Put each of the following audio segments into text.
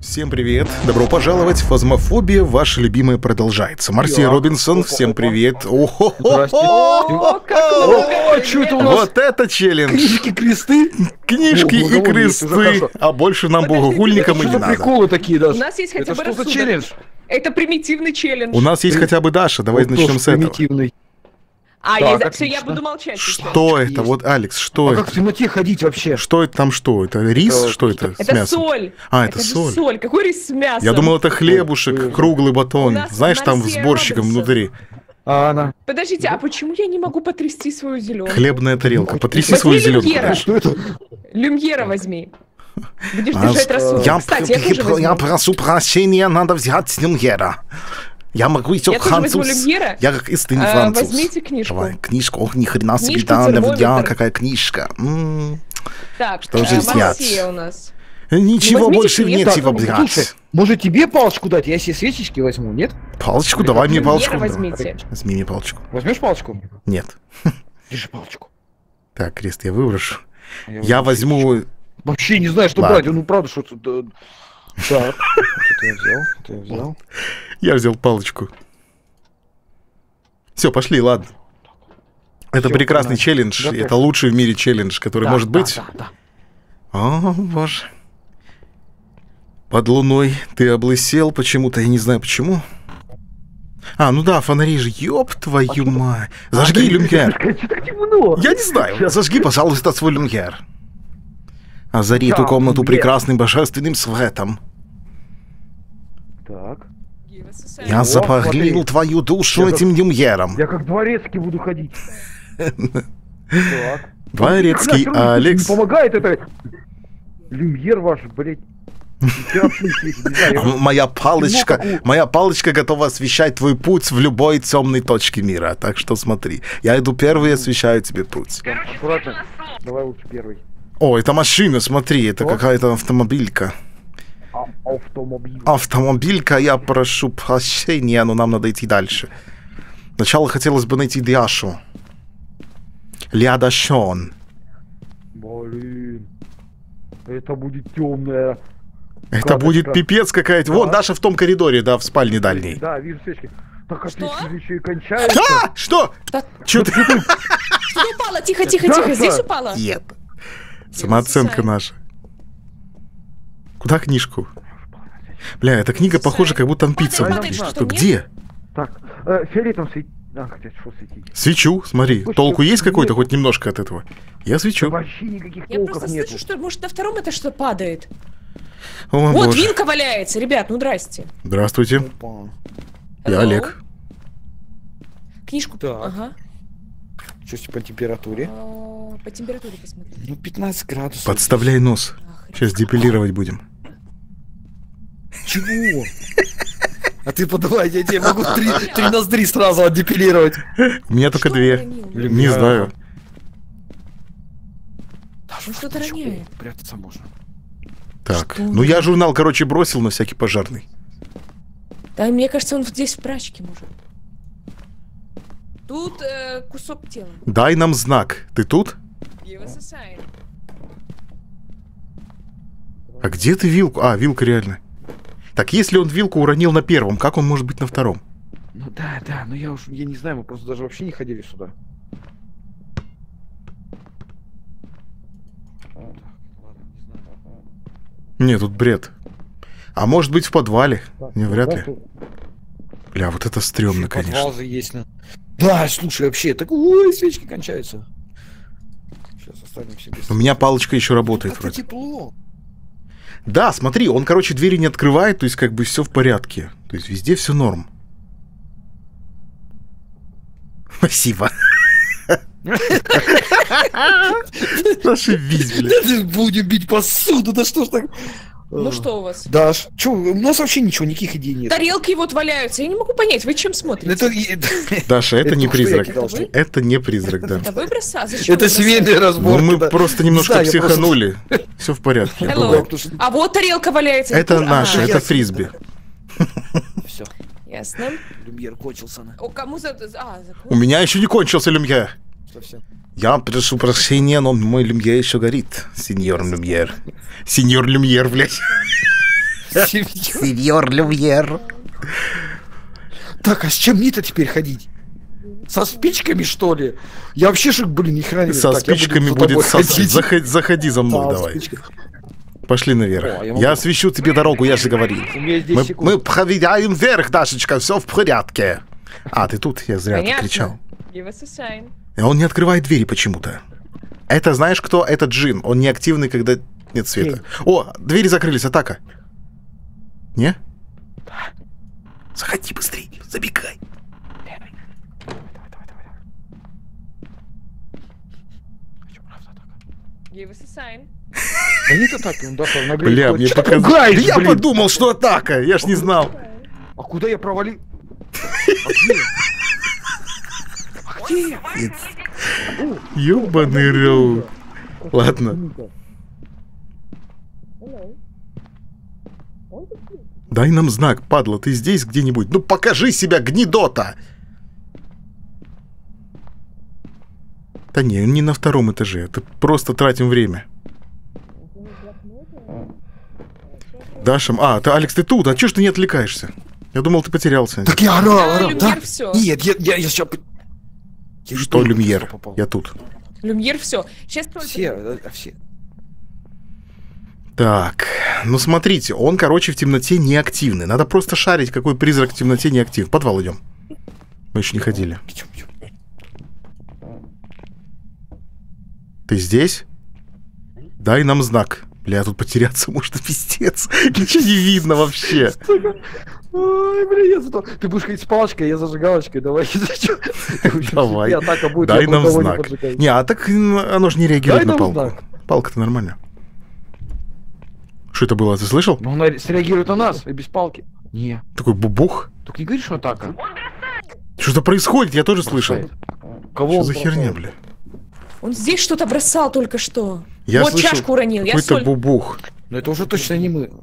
Всем привет, добро пожаловать в Фазмофобия, ваша любимая продолжается. Марсия Робинсон, всем привет. Что это у нас? Вот это челлендж. Книжки-кресты? Книжки и кресты. А больше нам богохульникам и не Что за надо. приколы такие, Даша? У нас есть хотя Это бы что за рассудок. челлендж? Это примитивный челлендж. У нас есть хотя бы Даша, давай Вот начнем тоже с этого. примитивный. А, Так, все, я отлично. буду молчать сейчас. Что это? Есть. Вот, Алекс, что А как в это? темноте ходить вообще? Что это там, что? Это рис? Что это с Это мясом? соль. А, это же соль. соль. Какой рис с мясом? Я думал, это хлебушек, круглый У батон. нас Знаешь, там с Марсия борщиком Робинсон. внутри. А она? Подождите, а почему я не могу потрясти свою зеленую? Хлебная тарелка. Потряси Возьми свою зеленку. люмьера. Что это? Люмьера возьми. Будешь А, держать рассудок. Кстати, я тоже возьму. прошу прощения, надо взять люмьера. Я могу еще Я тоже возьму люмьера. Я как истинный француз. Возьмите книжку. Давай, книжку. Ох, ни хрена себе, Книжку, да, термометр. какая книжка. Так, Что же взять? Марсия у нас. Ничего возьмите больше книжку. нечего Так, слушай, брать. может тебе палочку дать? Я себе свечечки возьму, нет? Палочку, давай мне Люмьера палочку. возьмите. Возьми мне палочку. Возьмешь палочку? Нет. Держи палочку. Так, крест я выброшу. Я возьму... Вообще не знаю, что Ладно. брать. Ну правда, что тут... Так, это я взял, это я взял. Я взял палочку. Все, пошли, ладно. Это Всё, прекрасный погнали. челлендж. Готов. Это лучший в мире челлендж, который Да, может да, быть. да, да. О, боже. Под луной ты облысел почему-то, я не знаю почему. А, ну да, фонари же, ёб твою мать. Зажги люмьер. Что так темно? Я не знаю. Зажги, пожалуйста, свой люмьер. Озари эту Да, комнату люмьер. прекрасным божественным светом. Так. Я О, запалил смотри. твою душу Я как- этим люмьером. Я как дворецкий буду ходить. Так. Дворецкий Хрена, Алекс. Не помогает это. Люмьер ваш, блядь. Я вообще не светит, не знаю, я- Моя палочка готова освещать твой путь в любой темной точке мира. Так что смотри. Я иду первый и освещаю тебе путь. Так, аккуратно. Давай лучше первый. О, это машина, смотри, это О. какая-то автомобилька. Автомобиль. Автомобилька, я прошу прощения, но нам надо идти дальше. Сначала хотелось бы найти Дашу. Лядашон. Блин. Это будет темная. Это Сказочка. будет пипец какая-то. Вон, Да. Даша в том коридоре, да, в спальне дальней. Да, вижу свечки. Так, а Что? свечки еще и кончаются. А! Что? Так. Чё ты? Что упала? Тихо, тихо, тихо. Здесь упала? Нет. Самооценка наша. Куда книжку? Бля, эта книга похожа, как будто там пицца Падает, внутри. падает, Что, что-то где? Так, фиолетом светить. А, хотя, что светить? Свечу, смотри. Слушай, Толку есть нет. какой-то, хоть немножко от этого? Я свечу. Вообще никаких Я толков просто нету. слышу, что может на втором это что падает. О, Вот, боже. вилка валяется. Ребят, ну здрасте. Здравствуйте. Опа. Я Hello. Олег. Книжку. Так. Ага. Что по температуре? По температуре посмотри. Ну, 15 градусов. Подставляй нос. Ах, Сейчас депилировать будем. Чего? А ты подавай, я тебе могу три ноздри сразу отдепилировать. У меня только что две. уронил? Не знаю. Ну что-то роняет. Прятаться можно. Так. Что? Ну я журнал, короче, бросил на всякий пожарный. Да, мне кажется, он здесь в прачке может. Тут кусок тела. Дай нам знак. Ты тут? Give us a sign. А где ты вилку? А, вилка реально. Так, если он вилку уронил на первом, как он может быть на втором? Ну да, но я не знаю, мы просто даже вообще не ходили сюда. Ладно, не знаю. Нет, тут бред. А может быть в подвале? Так, Не, вряд ли. тут Бля, вот это стрёмно, подвал конечно. же есть. Да, слушай, вообще, так, ой, свечки кончаются. Сейчас оставим себе. У меня палочка еще работает Как-то вроде. тепло. Да, смотри, он, короче, двери не открывает, то есть как бы все в порядке. То есть везде все норм. Спасибо. Зашибись, бля. Будем бить посуду, да что ж так? Ну что у вас? Даш, чё, у нас вообще ничего, никаких идей нет. Тарелки вот валяются. Я не могу понять, вы чем смотрите? Даша, это Это не только что я призрак. кидал, что ли? Это не призрак, да. Это вы бросали? Зачем Это вы бросали? семейная Ну, разборка. мы да. просто немножко Не знаю, я просто- психанули. Все в порядке. Hello. Да, потому что- А вот тарелка валяется. Это Ага, наше, это ясно, фрисби. Все, Ясно. люмьер кончился. О, кому за... А, за У меня еще не кончился люмьер. Совсем. Я прошу прощения, но мой люмьер еще горит. Сеньор люмьер. Сеньор люмьер, блядь. Сеньор Люмьер. Так, а с чем мне-то теперь ходить? Со спичками, что ли? Я вообще же, блин, ни хрена не Со так, я буду спичками за будет тобой сосать. ходить. Заходи за мной, Да, давай. спичка. Пошли наверх. О, я Я могу. освещу тебе дорогу, я же говорил. У меня есть 10 секунд. Мы проверяем вверх, Дашечка, все в порядке. А, ты тут? Я зря Понятно. кричал. Give us a sign. И он не открывает двери почему-то. Это знаешь кто? Это Джин. Он неактивный, когда нет света. О, двери закрылись, атака. Не? Заходи быстрее, забегай. Give us a sign. Да нет атаки, он даже нагрел. Бля, мне показалось. Да я подумал, что атака, я ж не знал. А куда я провалил? А где я? Ёбаный рот. Ладно. Дай нам знак, падла, ты здесь где-нибудь? Ну покажи себя, гнидота! Да не, он не на втором этаже, это просто тратим время. Даша, ты, Алекс, ты тут, а чё ж ты не отвлекаешься? Я думал, ты потерялся. Так я орал, Да, орал, да? Люмьер всё. Нет, я сейчас... Что, Люмьер? Я тут. Люмьер, все. Сейчас только... Все. Так, ну смотрите, он, короче, в темноте неактивный. Надо просто шарить, какой призрак в темноте неактив. В подвал идем. Мы еще не ходили. Ты здесь? Дай нам знак. Бля, тут потеряться можно, пиздец. Ничего не видно вообще. Ой, блин, я зато... Ты будешь ходить с палочкой, я зажигалочкой, давай. Давай. И атака будет, Дай я нам никого не знак. поджигаю. Не, а так оно же не реагирует Дай на нам палку. знак. Палка-то нормально. Что это было, ты слышал? Ну, она среагирует на нас, и без палки. Не. Такой бубух. Только не говоришь, что атака. Что-то происходит, я тоже слышал. Кого Что он за херня, бросает? бля? Он здесь что-то бросал только что. Я Вот слышал чашку уронил, я какой-то соль... бубух. Но это уже точно не мы.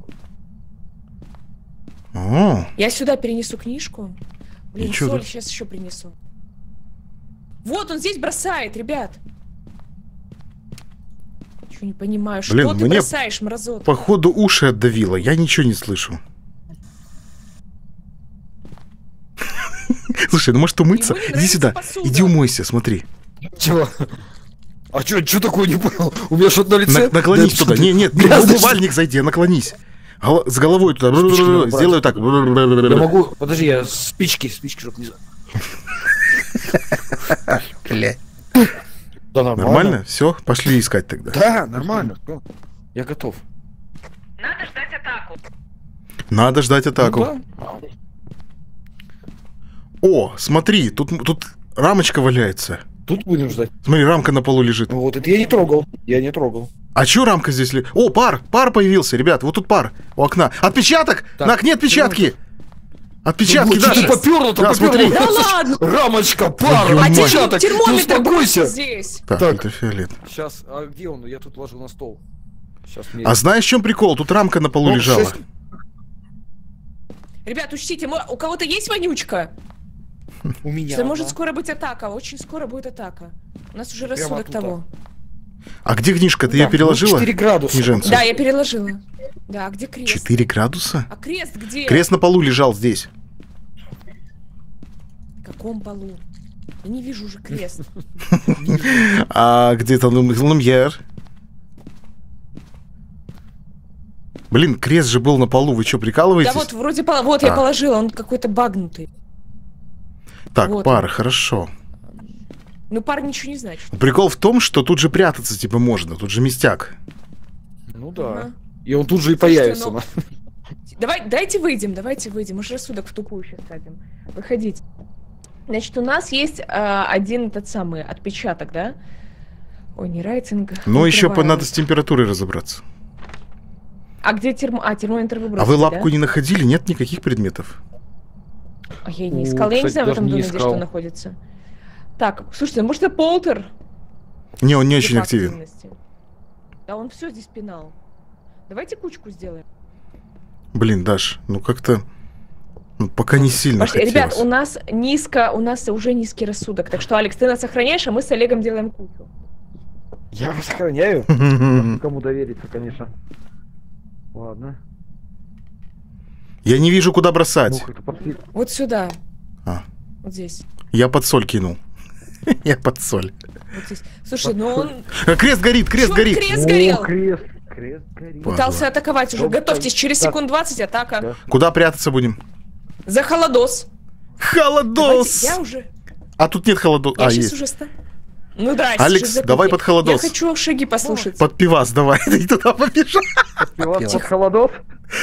О, Я сюда перенесу книжку. Блин, И чё соль тут? сейчас еще принесу. Вот он здесь бросает, ребят. Ничего не понимаю. Блин, Что ты мне бросаешь, мразот? походу уши отдавило, я ничего не слышу. Слушай, ну может умыться? Ему не Иди нравится сюда, посуда. иди умойся, смотри. Чего? А что такое не понял? У меня что-то на лице? Наклонись Да, туда. что ты? Нет, в Грязный, умывальник зайди, наклонись. С головой туда. Спички надо брать. Сделаю так. Я могу... Подожди, я спички, чтоб не... Бля. Да нормально. Нормально? Все, пошли искать тогда. Да, нормально. Я готов. Надо ждать атаку. Надо ждать атаку. Ну да. О, смотри, тут рамочка валяется. Тут будем ждать. Смотри, рамка на полу лежит. Вот это я не трогал. Я не трогал. А чё рамка здесь лежит? О, пар появился, ребят. Вот тут пар у окна. Отпечаток! Так, На окне отпечатки! Отпечатки, Что ты Даша! попёрло-то, Да, смотри. Да ладно! Рамочка, пар, Твою мать. отпечаток. Ты Термометр бросил успокойся. здесь. Так, Так. это фиолет. Сейчас, а где он? Я тут ложу на стол. Сейчас мне... А знаешь, в чем прикол? Тут рамка на полу Ну, лежала. 6. Ребят, учтите, у кого-то есть вонючка? У меня. Что может одна. скоро быть атака, очень скоро будет атака. У нас уже Прямо рассудок оттуда. того. А где книжка? Ты Да, ее переложила? 4 градуса. Книженцу? Да, я переложила. Да, а где крест? 4 градуса? А крест где? Крест на полу лежал здесь. В каком полу? Я не вижу уже крест. А где там Люмьер? Блин, крест же был на полу, вы что, прикалываетесь? Да вот, вроде, вот я А. положила, он какой-то багнутый. Так, вот пар, он. хорошо. Ну, пар ничего не значит. Прикол в том, что тут же прятаться типа можно, тут же местяк. Ну да. Ага. И он тут же и Слушайте, появится. ну- Давайте выйдем. Мы же рассудок в тупую сейчас садим. Выходите. Значит, у нас есть один этот самый отпечаток, да? Ой, не рейтинг. Но еще Ultraviolet. надо с температурой разобраться. А где термометр выбросили, А вы лапку да? не находили? Нет никаких предметов? А я и не искала, я не Кстати, знаю в этом даже не доме, где искал. что находится. Так, слушайте, может это полтер? Не, он не очень Типа активен. активности. Да он все здесь пинал. Давайте кучку сделаем. Блин, Даш, ну как-то... Ну, пока не сильно Пошли. Ребят, хотелось. у нас уже низкий рассудок. Так что, Алекс, ты нас сохраняешь, а мы с Олегом делаем кучу. Я вас сохраняю. Кому довериться, конечно. Ладно. Я не вижу, куда бросать. Вот сюда. А. Вот здесь. Я под соль кинул. Я под соль. Вот здесь. Слушай, ну он... Крест горит, крест Чё, горит. Крест горел. Крест горит. Пытался атаковать уже. Готовьтесь, через секунд 20 атака. Куда прятаться будем? За холодос. Холодос! Давайте, я уже... А тут нет холодос. Я А, сейчас есть. уже... Ну да, Алекс, сейчас давай под холодос. Я хочу шаги послушать. Под пивас давай. Ты туда побежал. Пивас под холодов.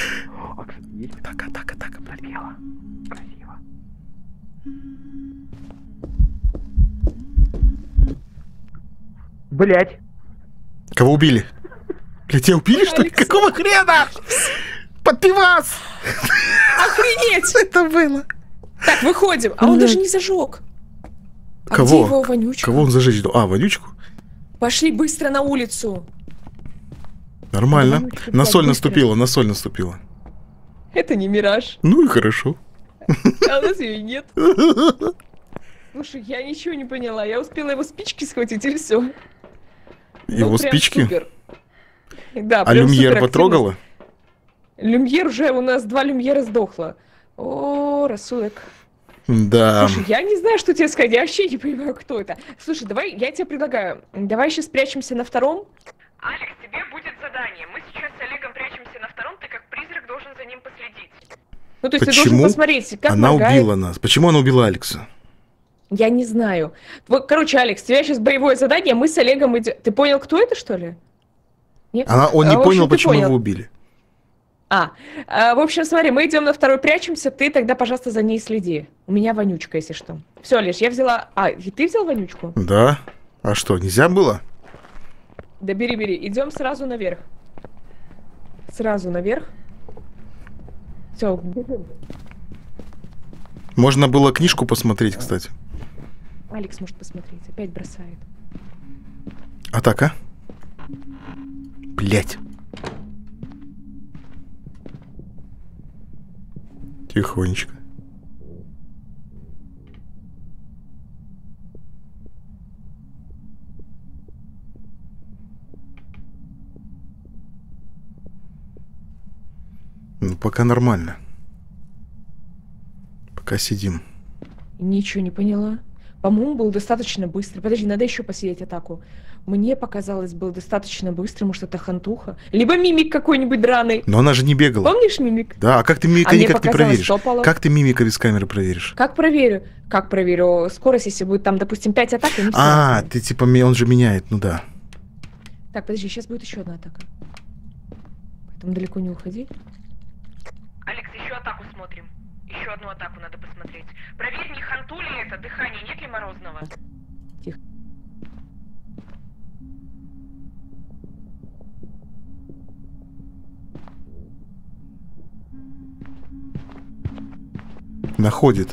Так. Пропела. Красиво. Блять. Кого убили? Блять, тебя убили, что ли? Алекс. Какого хрена? Под пивас! Охренеть! Это было. Так, выходим. А он даже не зажег. А Кого? где его вонючка? Кого он зажечь? А, вонючку? Пошли быстро на улицу. Нормально. Вонючка, На соль быстро. наступила. Это не мираж. Ну и хорошо. А у нас ее нет. Слушай, я ничего не поняла. Я успела его спички схватить и все. Его спички? Да, А прям люмьер суперактивность. потрогала? Люмьер уже, у нас 2 люмьера сдохло. О, рассудок. Да. Слушай, я не знаю, что тебе сказать, я вообще не понимаю, кто это. Слушай, давай, я тебе предлагаю, давай сейчас спрячемся на втором. Алекс, тебе будет задание. Мы сейчас с Олегом прячемся на втором, ты как призрак должен за ним последить. Ну, то есть ты должен Почему посмотреть, как она моргает. убила нас? Почему она убила Алекса? Я не знаю. Вот, короче, Алекс, у тебя сейчас боевое задание, мы с Олегом идем. Ты понял, кто это, что ли? Нет? Он не В общем, понял, ты почему понял. его убили. В общем, смотри, мы идем на второй, прячемся, ты тогда, пожалуйста, за ней следи. У меня вонючка, если что. Все, Леш, я взяла... и ты взял вонючку? Да. А что, нельзя было? Да бери. Идем сразу наверх. Сразу наверх. Все, бежим. Можно было книжку посмотреть, кстати. Алекс может посмотреть, опять бросает. Атака. Блять. Тихонечко. Ну, пока нормально. Пока сидим. Ничего не поняла. По-моему, был достаточно быстро. Подожди, надо еще посидеть атаку. Мне показалось, был достаточно быстро, может, это хантуха. Либо мимик какой-нибудь драный. Но она же не бегала. Помнишь мимик? Да, а как ты мимика А мне никак не показалось, проверишь? топала. Как ты мимика без камеры проверишь? Как проверю? Как проверю? Скорость, если будет там, допустим, 5 атак, я не А, знаю. ты типа, он же меняет, ну да. Так, подожди, сейчас будет еще одна атака. Поэтому далеко не уходи. Алекс, еще атаку смотрим. Еще одну атаку надо посмотреть. Проверь, не ханту ли это, дыхание нет ли морозного? Тихо. Находит.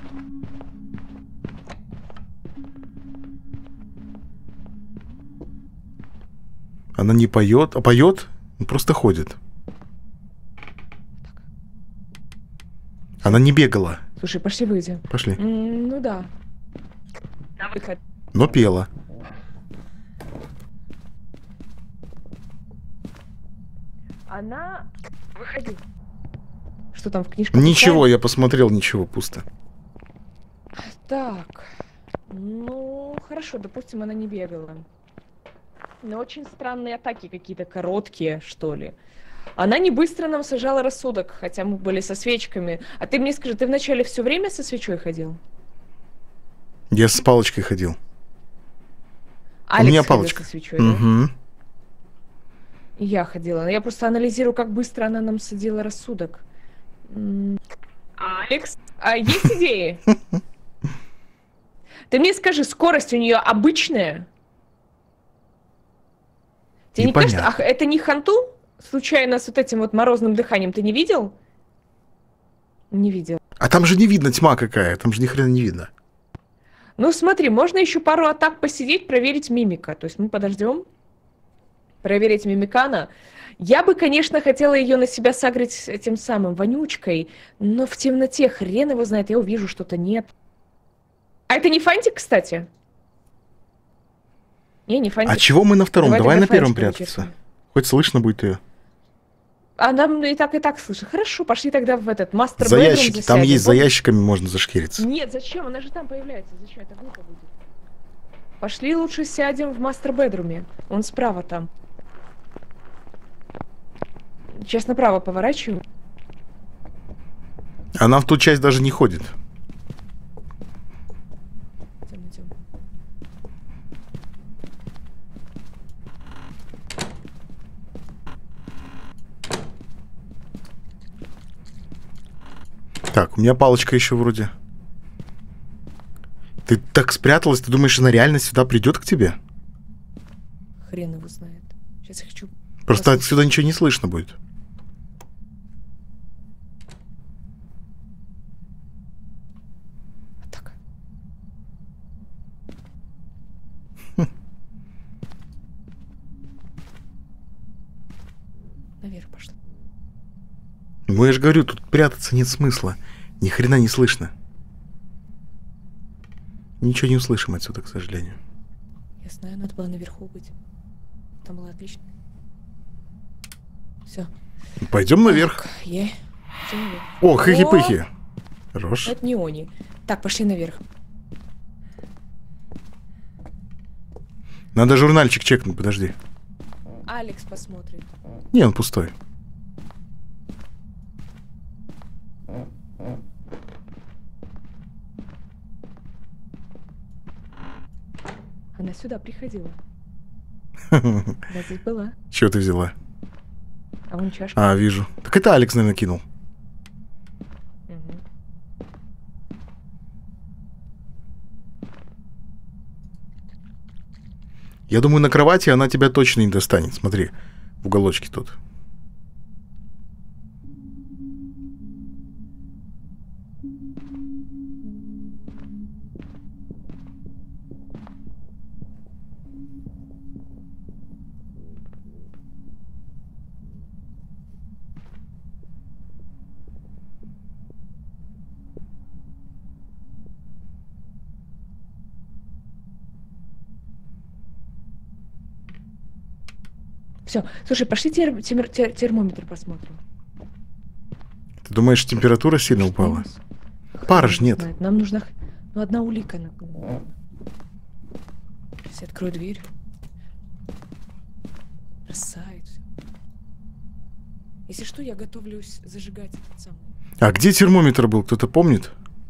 Она не поет, а поет, просто ходит. Она не бегала. Слушай, пошли выйдем. Пошли. Ну да. На выход. Но пела. Она... Выходи. Что там в книжке? Ничего, я посмотрел, ничего, пусто. Так. Ну, хорошо, допустим, она не бегала. Но очень странные атаки какие-то, короткие, что ли. Она не быстро нам сажала рассудок, хотя мы были со свечками. А ты мне скажи, ты вначале все время со свечой ходил? Я с палочкой ходил. Алекс У меня ходил палочка. со свечой, да? Угу. И я ходила. Но я просто анализирую, как быстро она нам садила рассудок. Алекс, а есть идеи? Ты мне скажи, скорость у нее обычная? Тебе не кажется, Непонятно. это не ханту? Случайно с вот этим вот морозным дыханием ты не видел? Не видел. А там же не видно тьма какая, там же ни хрена не видно. Ну смотри, можно еще пару атак посидеть, проверить мимика. То есть мы подождем, проверить мимикана. Я бы, конечно, хотела ее на себя сагрить этим самым вонючкой, но в темноте хрен его знает, я увижу, что-то нет. А это не фантик, кстати? Не фантик. А чего мы на втором? Давай тогда на первом фантика прятаться. вычеркнем. Хоть слышно будет ее. А нам и так слышно. Хорошо, пошли тогда в этот мастер За бедрум ящики. Там засядем. есть, за Вот. ящиками можно зашкириться. Нет, зачем? Она же там появляется. Зачем? Это глупо будет. Пошли лучше сядем в мастер бедруме. Он справа там. Сейчас направо поворачиваю. Она в ту часть даже не ходит. Идем, идем. Так, у меня палочка еще вроде. Ты так спряталась, ты думаешь, она реально сюда придет к тебе? Хрен его знает. Сейчас я хочу... Просто послушать. отсюда ничего не слышно будет. А так. Наверх пошла. Ну, я же говорю, тут прятаться нет смысла. Ни хрена не слышно. Ничего не услышим отсюда, к сожалению. Я знаю, надо было наверху быть. Там было отлично. Все. Пойдем наверх. Идем наверх. О, хихи-пыхи. Хорош. Это не они. Так, пошли наверх. Надо журнальчик чекнуть, подожди. Алекс посмотрит. Не, он пустой. Она сюда приходила. Она здесь была. Чего ты взяла? А вон чашка. А, вижу. Так это Алекс, наверное, кинул. Мгм. Я думаю, на кровати она тебя точно не достанет. Смотри, в уголочке тут. Все, слушай, пошли термометр посмотрим. Ты думаешь, температура сильно упала? Минус. Пара Хрен ж нет. знает. Нам нужна одна улика. Сейчас я открою дверь. Бросает всё. Если что, я готовлюсь зажигать этот самый. А где термометр был, кто-то помнит?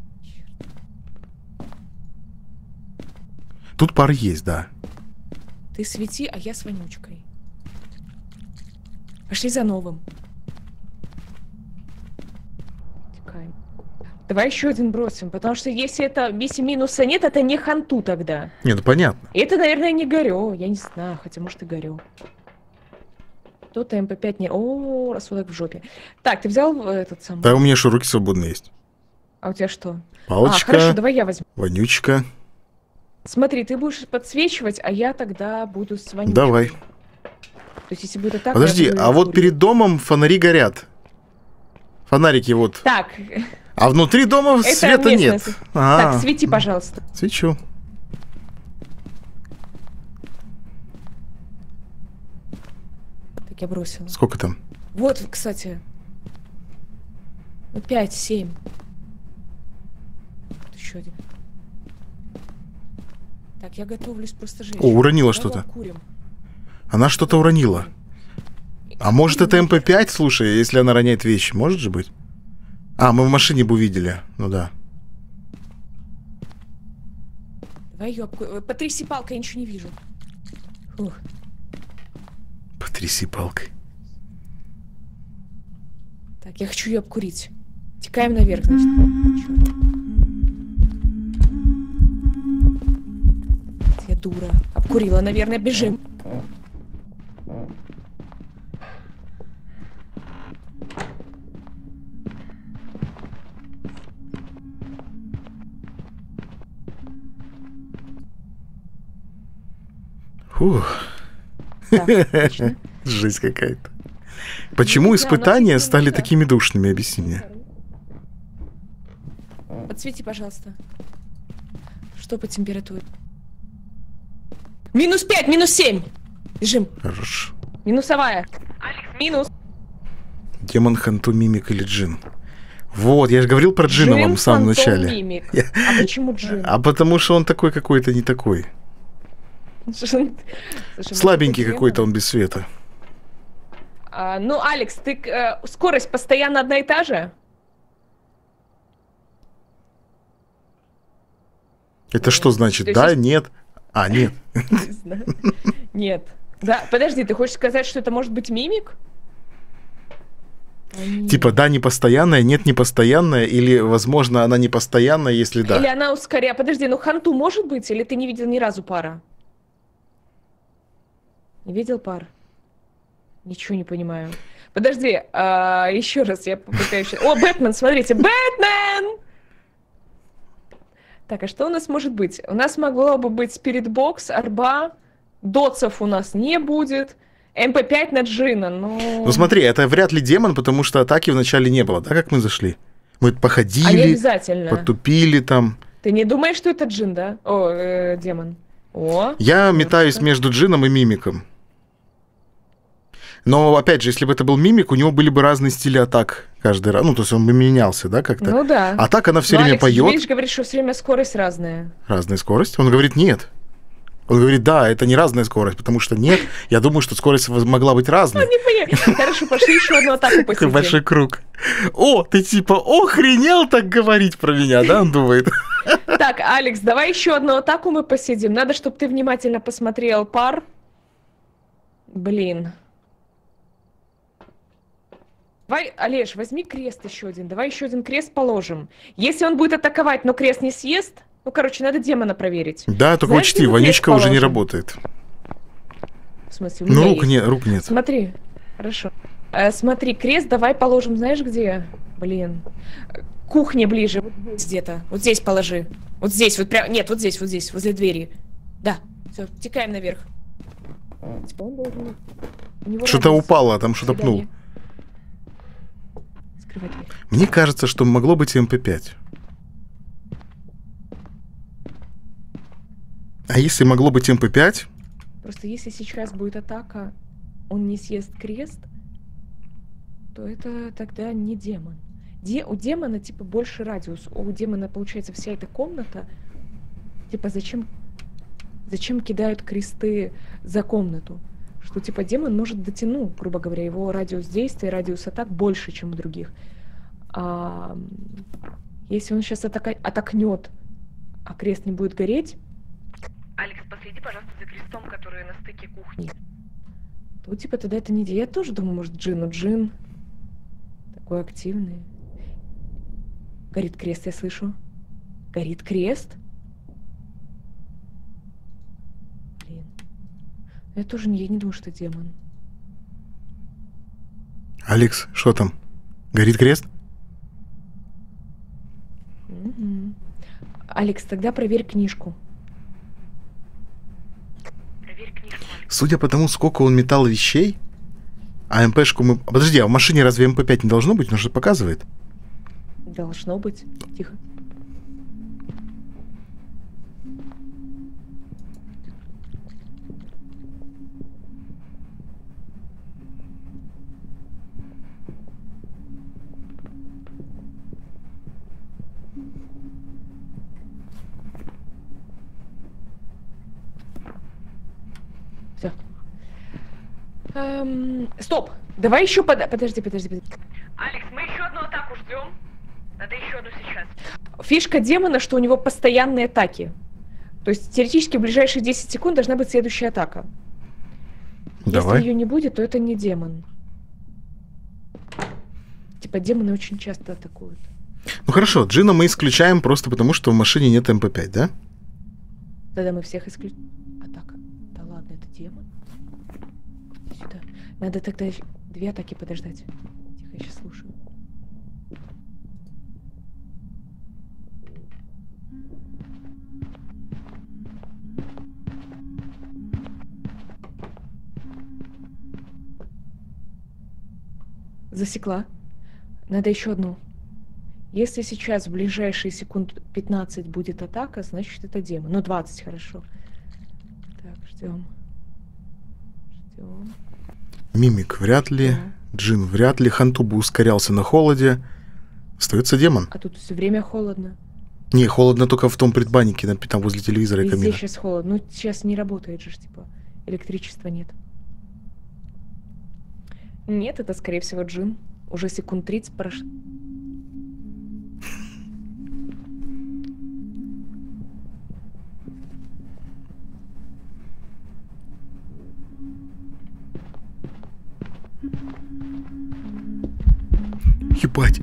Тут пар есть, да. Ты свети, а я с вонючкой. Пошли за новым. Текаем. Давай еще один бросим, потому что если минуса нет, это не ханту тогда. Не, ну понятно. И это, наверное, не горё, я не знаю, хотя может и горё. То-то МП5 не... О, рассудок в жопе. Так, ты взял этот самый... Да, у меня что, руки свободны есть. А у тебя что? Палочка, А, хорошо, давай я возьму. вонючка. Смотри, ты будешь подсвечивать, а я тогда буду с вонючкой. Давай. То есть, если будет так, Подожди, я буду а вот курить. перед домом фонари горят. Фонарики вот. Так, А внутри дома это света нет. местность. А, Так, свети, пожалуйста. Свечу. Так, я бросила. Сколько там? Вот, кстати. 5, 7. Вот еще один. Так, я готовлюсь просто жечь. О, уронила Давай что-то. курим. Она что-то уронила. А может это МП5, слушай, если она роняет вещи? Может же быть? А, мы в машине бы увидели. Ну да. Давай ее потряси палкой, я ничего не вижу. Фух. Потряси палкой. Так, я хочу ее обкурить. Текаем наверх, значит. Чёрт. Я дура. Обкурила, наверное, бежим. Фух. Так, отлично. Жесть какая-то. Почему Ну, да, испытания но стали да. такими душными? Объясни мне. Подсвети, пожалуйста. Что по температуре? -5, -7. Бежим. Хорошо. Минусовая. Алекс, минус. Демон, Ханту, Мимик или Джин? Вот, я же говорил про Джина вам в самом начале. Мимик. А почему Джин? А потому что он такой какой-то не такой. Слабенький какой-то он без света. Ну, Алекс, ты скорость постоянно одна и та же? Это что значит? Да, нет? А, нет. Нет. Да, подожди, ты хочешь сказать, что это может быть мимик? Типа да, непостоянная, нет, непостоянная, или, возможно, она непостоянная, если да. Или она ускоряет. Подожди, ну Ханту может быть, или ты не видел ни разу пара? Не видел пар? Ничего не понимаю. Подожди, еще раз я попытаюсь... О, Бэтмен, смотрите, Бэтмен! Так, а что у нас может быть? У нас могло бы быть Спиритбокс, Арба, Дотсов у нас не будет, МП5 на Джина, но... Ну смотри, это вряд ли демон, потому что атаки вначале не было, да, как мы зашли? Мы походили, не обязательно. потупили там. Ты не думаешь, что это Джин, да? О, демон. О, я метаюсь между Джином и Мимиком. Но, опять же, если бы это был Мимик, у него были бы разные стили атак каждый раз. Ну, то есть он бы менялся, да, как-то? Ну да. А так она все время Алекс, поет. Видишь, говорит, что все время скорость разная. Разная скорость? Он говорит, нет. Он говорит, да, это не разная скорость, потому что нет, я думаю, что скорость могла быть разной. Хорошо, пошли еще одну атаку посидим. Большой круг. О, ты типа охренел так говорить про меня, да, он думает? Так, Алекс, давай еще одну атаку мы посидим. Надо, чтобы ты внимательно посмотрел пар. Блин. Давай, Олеж, возьми крест еще один. Давай еще один крест положим. Если он будет атаковать, но крест не съест, ну, короче, надо демона проверить. Да, только знаешь, учти, вонючка уже не работает. В смысле, у меня есть. Рук нет. Смотри, хорошо. Смотри, крест давай положим, знаешь где? Блин. Кухня ближе, вот здесь где-то. Вот здесь положи. Вот здесь, вот прям. Нет, вот здесь, возле двери. Да, все, текаем наверх. Что-то упало, там что-то пнул. Мне кажется, что могло быть МП5. А если могло быть МП5? Просто если сейчас будет атака, он не съест крест, то это тогда не демон. У демона, типа, больше радиус. У демона, получается, вся эта комната. Типа, зачем кидают кресты за комнату? Что, типа, демон может дотянуть, грубо говоря, его радиус действия, радиус атак больше, чем у других. А если он сейчас атакнет, а крест не будет гореть... Алекс, последи, пожалуйста, за крестом, который на стыке кухни. То, типа, тогда это не... Я тоже думаю, может, Джин такой активный. Горит крест, я слышу. Горит крест? Блин. Я тоже я не думаю, что демон. Алекс, что там? Горит крест? Угу. Алекс, тогда проверь книжку. Судя по тому, сколько он метал вещей, а МПшку мы... Подожди, а в машине разве МП5 не должно быть? Он же показывает. Должно быть. Тихо. Все. Стоп! Давай еще подожди. Алекс, мы еще одну атаку ждем. Надо еще одну сейчас. Фишка демона, что у него постоянные атаки. То есть теоретически в ближайшие 10 секунд должна быть следующая атака. Давай. Если ее не будет, то это не демон. Типа демоны очень часто атакуют. Ну хорошо, Джина мы исключаем просто потому, что в машине нет МП5, да? Тогда мы всех исключаем. Атака. Да ладно, это демон. Сюда. Надо тогда 2 атаки подождать. Тихо, я сейчас слушаю. Засекла. Надо еще одну. Если сейчас в ближайшие секунд 15 будет атака, значит это демон. Ну, 20, хорошо. Так, ждем. Мимик вряд ли. Джин вряд ли. Ханту бы ускорялся на холоде. Остается демон. А тут все время холодно. Не, холодно только в том предбаннике, там возле телевизора и Везде камина. сейчас холодно. Ну, сейчас не работает же, типа, электричества нет. Нет, это, скорее всего, Джин. Уже секунд 30 прошло. Ебать.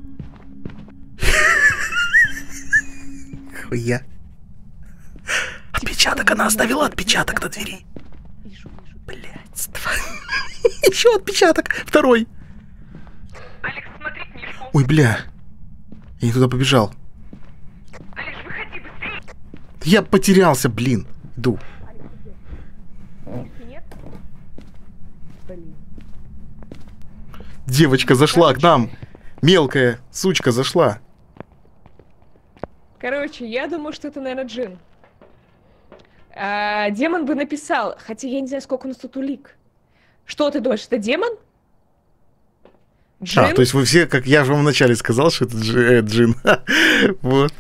Хуя. Отпечаток, она оставила отпечаток на двери. Вижу. Блять. Еще отпечаток. Второй. Алекс, смотри книжку. Ой, бля. Я не туда побежал. Алекс, выходи быстрее. Я потерялся, блин. Иду. Нет? Блин. Девочка зашла к нам. Мелкая сучка зашла. Короче, я думаю, что это, наверное, Джин. Демон бы написал, хотя я не знаю, сколько у нас тут улик. Что ты думаешь, это демон? Джин? А, то есть вы все, как я же вам вначале сказал, что это Джин. Вот.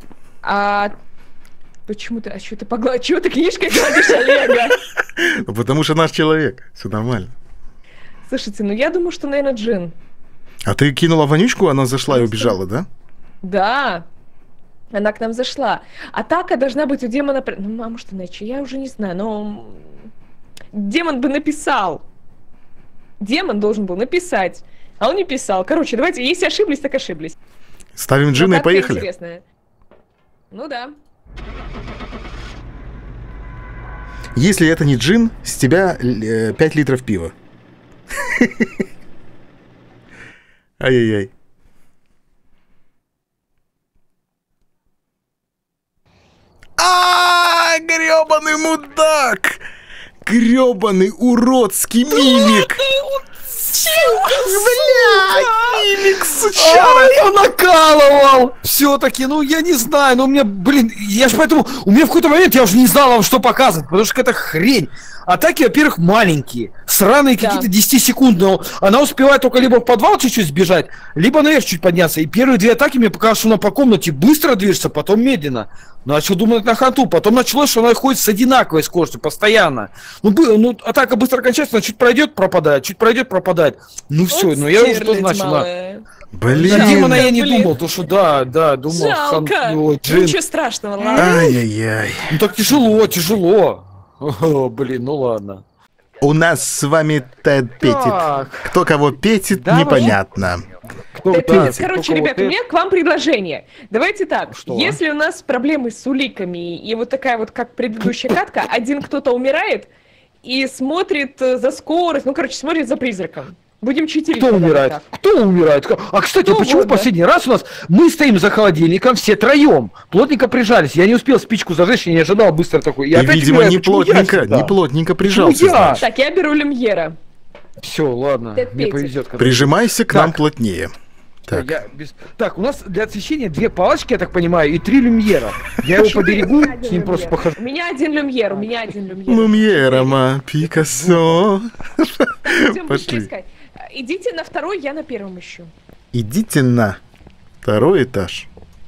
Почему ты, чего ты книжкой гладишь Олега? Ну, потому что наш человек. Все нормально. Слушайте, ну я думаю, что, наверное, Джин. А ты кинула вонючку, она зашла и убежала, да? Да. Она к нам зашла. Атака должна быть у демона... Ну, а может, иначе, я уже не знаю, но... Демон бы написал. Демон должен был написать. А он не писал. Короче, давайте, если ошиблись, так ошиблись. Ставим Джина и поехали. Интересная. Ну да. Если это не Джин, с тебя 5 литров пива. Ай-яй-яй. Грёбаный мудак! Грёбаный уродский мимик! Блядь, мимик, сучара! Я накалывал! Все-таки, ну я не знаю, но у меня, блин, я же поэтому, у меня в какой-то момент я уже не знал вам, что показывать, потому что какая-то хрень. Атаки, во-первых, маленькие, сраные какие-то 10-секундные. Она успевает только либо в подвал чуть-чуть сбежать, либо наверх чуть подняться. И первые две атаки мне показалось, что она по комнате быстро движется, потом медленно. Начал думать на ханту, потом началось, что она ходит с одинаковой скоростью постоянно. Ну, атака быстро кончается, она чуть пройдет, пропадает, чуть пройдет, пропадает. Ну все, ну я уже тоже начал. Блин. На демона я не думал, то что да, думал. Жалко. Джин. Ничего страшного, ладно. Ай-яй-яй. Ну так тяжело. О, блин, ну ладно. У нас с вами Тед петит. Так. Кто кого петит, Да, непонятно. Короче, ребята, у меня к вам предложение. Давайте так, Что? если у нас проблемы с уликами и вот такая вот, как предыдущая катка, один кто-то умирает и смотрит за скорость, ну, короче, смотрит за призраком. Будем читерить. Кто тогда умирает? так. Кто умирает? А, кстати, Кто почему вот, в последний раз у нас мы стоим за холодильником все троем? Плотненько прижались. Я не успел спичку зажечь, я не ожидал быстро такой. И, видимо, не плотненько прижался. я? значит. Так, я беру люмьера. Все, ладно, Тед мне Петит. повезет. Прижимайся к нам Так. плотнее. Так. Так, у нас для освещения 2 палочки, я так понимаю, и 3 люмьера. Я его поберегу, с ним просто похожу. У меня один люмьер. Люмьерама, Пикассо. Идем быстрее Пошли. искать. Идите на второй, я на первом ищу. Идите на 2-й этаж.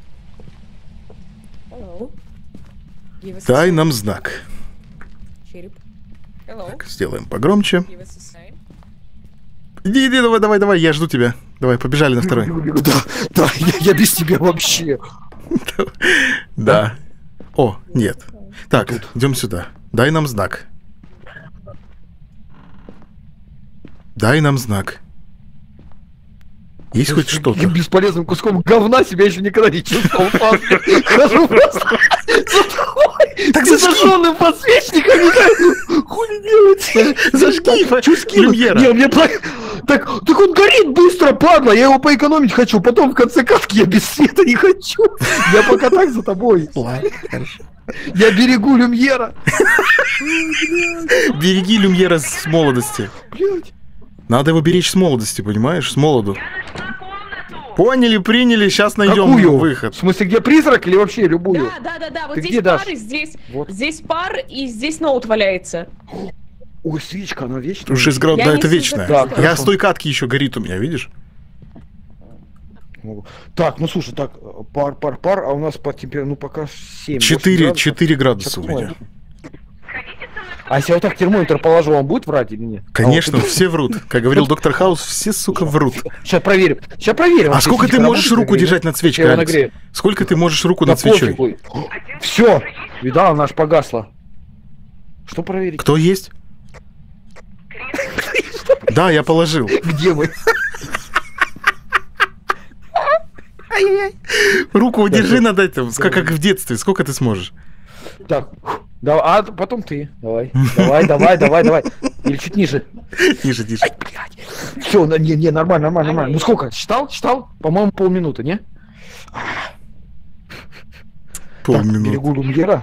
Hello. Give us a Дай sign. нам знак. Череп. Hello. Так, сделаем погромче. Give us a sign. Иди, давай, я жду тебя. Давай, побежали на 2-й. Да, я без тебя вообще. Да. О, нет. Так, идем сюда. Дай нам знак. Дай нам знак. Есть хоть что-то? Я бесполезным куском говна себя еще никогда не чувствовал. Хожу просто Так с зажженным подсвечником. Хули делать? Зажги люмьера. Не, мне так он горит быстро, падла. Я его поэкономить хочу. Потом в конце катки я без света не хочу. Я пока так за тобой. Ладно, хорошо. Я берегу люмьера. Береги люмьера с молодости. Блядь. Надо его беречь с молодости, понимаешь? С молоду. Поняли, приняли, сейчас найдем Какую? выход. В смысле, где призрак или вообще любую? Да. Вот Ты здесь где, пар, Даш? и здесь, Вот. здесь пар, и здесь ноут валяется. Ой, свечка, она вечная. 6 градусов, Я да, не это сильно вечная. Да, Я хорошо. с той катки еще горит у меня, видишь? Так, ну слушай, так, пар, а у нас по температуре, ну пока 7. 4 градуса у меня. А если я вот так термометр положу, он будет врать или нет? Конечно, все врут. Как говорил доктор Хаус, все, сука, врут. Сейчас проверим. А сколько ты можешь руку держать над свечкой, Алекс? Сколько ты можешь руку над свечой? Все, видала, она аж погасла. Что проверить? Кто есть? Да, я положил. Где мы? Руку держи над этим, как в детстве. Сколько ты сможешь? Так, давай, а потом ты. Давай. Или чуть ниже. Ниже. Все, не, нормально. Ну сколько? Считал? По-моему, полминуты, не? Полминуты. Берегу Люмьера?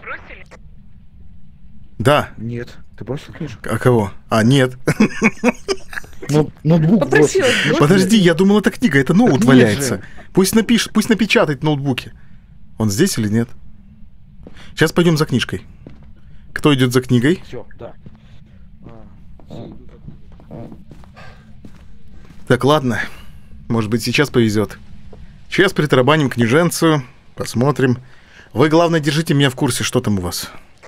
Да. Нет. Ты бросил книжку? А кого? А, нет. Ну, ноутбук Попросила. бросил. Подожди, я думал, это книга, это ноут Так нет валяется. же. Пусть напечатает в ноутбуке. Он здесь или нет? Сейчас пойдем за книжкой. Кто идет за книгой? Все, да. Так, ладно. Может быть, сейчас повезет. Сейчас притарабаним книженцию. Посмотрим. Вы, главное, держите меня в курсе, что там у вас.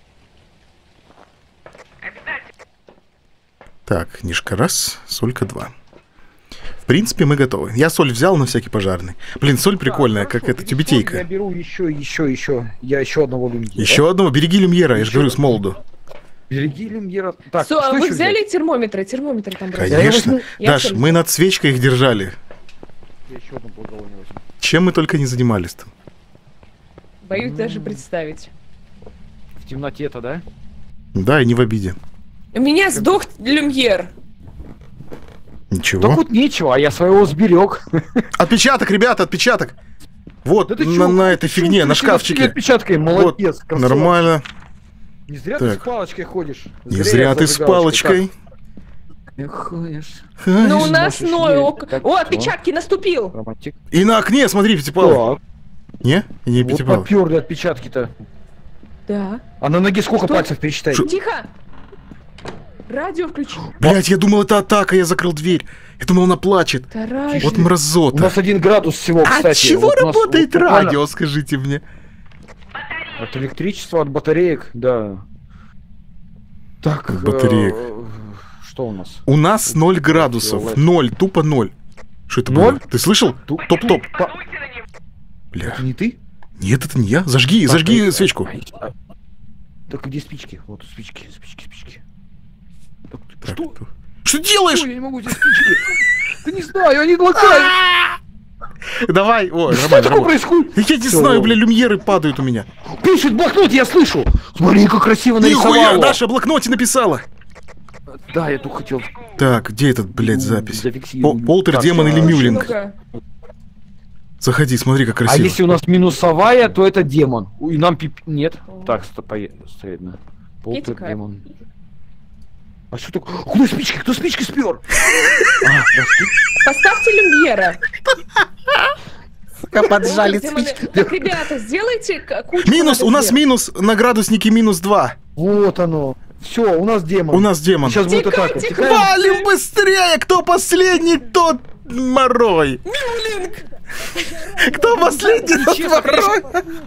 Так, книжка раз, солька 2. В принципе, мы готовы. Я соль взял на всякий пожарный. Блин, соль прикольная, как эта тюбетейка. Я беру еще. Я еще одного Люмьера. Еще одного. Береги Люмьера, я же говорю, с молоду. Береги Люмьера. Так, А вы еще взяли взять? термометры? Термометры там брали. Конечно. Я Даш, всё мы над свечкой их держали. Я еще одно благовоние возьму. Чем мы только не занимались там. Боюсь даже представить. В темноте-то, да? Да, и не в обиде. У меня сдох Люмьер. Ничего. Да тут нечего, а я своего сберег. Отпечаток, ребята, отпечаток. Вот, Да ты на, чё, на этой ты чё, фигне, ты на чё, шкафчике. отпечаткой, молодец, Вот, красава. нормально. Не зря ты Так. с палочкой ходишь. Не зря ты с палочкой. Ходишь. Ну у нас можешь ной. ездить. Так, О, всё. отпечатки наступил. Романтик. И на окне, смотри, пятипалый. Так, Не? Не вот пятипалый. поперли отпечатки-то. Да. А на ноге сколько Что? пальцев пересчитай? Тихо. Радио включи. Блять, я думал, это атака, я закрыл дверь. Я думал, она плачет. Это радио. Вот У мразота. нас 1 градус всего, А кстати. чего Вот у нас работает вот буквально радио, скажите мне? От электричества, от батареек, да. Так, От батареек. Что у нас? У нас 0 градусов. 0, тупо 0. Что это было? Ноль? Ты слышал? Топ-топ. Бля. Это не ты? Нет, это не я. Зажги Так, свечку. Так где спички? Вот спички. Так, Так, что? Что делаешь? Ой, я не могу эти спички. Да не знаю, они лакают. Давай. О, Что нормально. такое работает. происходит? Да я не Всё. знаю, бля, люмьеры падают у меня. Пишет в блокноте, я слышу. Смотри, как красиво Нихуя, нарисовала. Даша в блокноте написала. Да, я тут хотел Так, где этот, блядь, запись? зафиксировать. Полтер, Так, демон или а, мюлинг? Ну-ка. Заходи, смотри, как А красиво. если у нас минусовая, то это демон. И нам нет. Так, стоит на. Полтер, Петька. демон. А что такое? Куда спички? Кто спички спер? А, Поставьте Люмьера. Поджали Демоны. Так, ребята, сделайте кучу. Минус, у нас минус на градуснике -2. вот оно. Все, у нас демон. У нас демон. Сейчас будет Тихо, атака. тихо. Тихо. Валим быстрее! Кто последний, тот морой. Мюлинг. Кто последний, тот Честно, морой.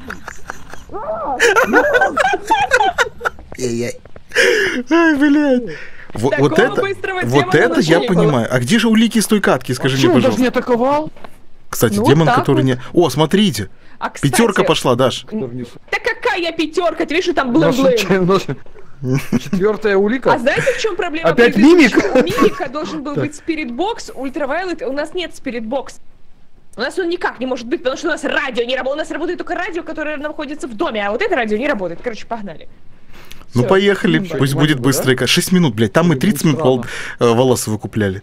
Ай, блядь. Вот Такого это, быстрого вот демона это я еще не было. понимаю. А где же улики из той катки, скажи мне, Почему он даже пожалуйста. не атаковал? Кстати, Ну, демон, так который вот. не... О, смотрите, А, кстати, пятерка пошла, Даш. Да какая пятерка? Ты видишь, там У нас блин-блин. четвертая улика. А знаете, в чем проблема? Опять предыдущего? мимик? У мимика должен был Так. быть спиритбокс, ультравайлет. У нас нет спиритбокс. У нас он никак не может быть, потому что у нас радио не работает. У нас работает только радио, которое находится в доме, а вот это радио не работает. Короче, погнали. Ну, Всё. поехали, Так, пусть хватит, будет быстренько. 6 минут, блядь, там мы Блин, 30 минут странно. волосы выкупляли.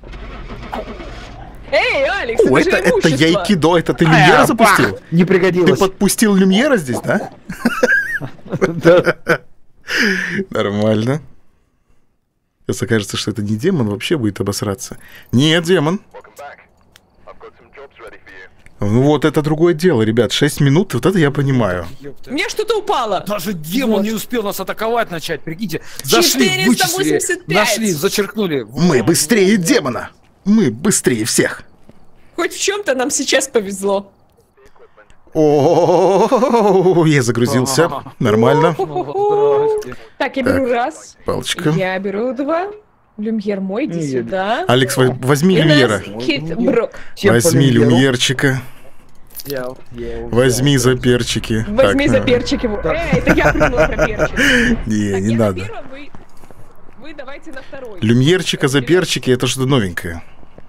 Эй, Алекс, О, это же это имущество. яйкидо, это ты люмьера запустил? Не Ты пригодилось. подпустил люмьера здесь, да? Да. Нормально. Сейчас окажется, что это не демон, вообще будет обосраться. Нет, демон. Ну вот это другое дело, ребят. 6 минут, вот это я понимаю. У меня что-то упало. Даже демон Вот. не успел нас атаковать начать, прикиньте. Зашли, 485. вычислили, нашли, зачеркнули. Мы быстрее демона. Мы быстрее всех. Хоть в чем-то нам сейчас повезло. О, я загрузился. Нормально. Здрасте. Так, я беру раз. Палочка. Я беру два. Люмьер мой, иди сюда. Алекс, возьми И у нас люмьера. Кит Брок. Возьми люмьерчика. Я Возьми за перчики. Возьми Так, за перчик его. Это я придумала про перчик. Не, Так, не я на надо. первом, вы давайте на второй. Люмьерчика за перчики это что-то новенькое.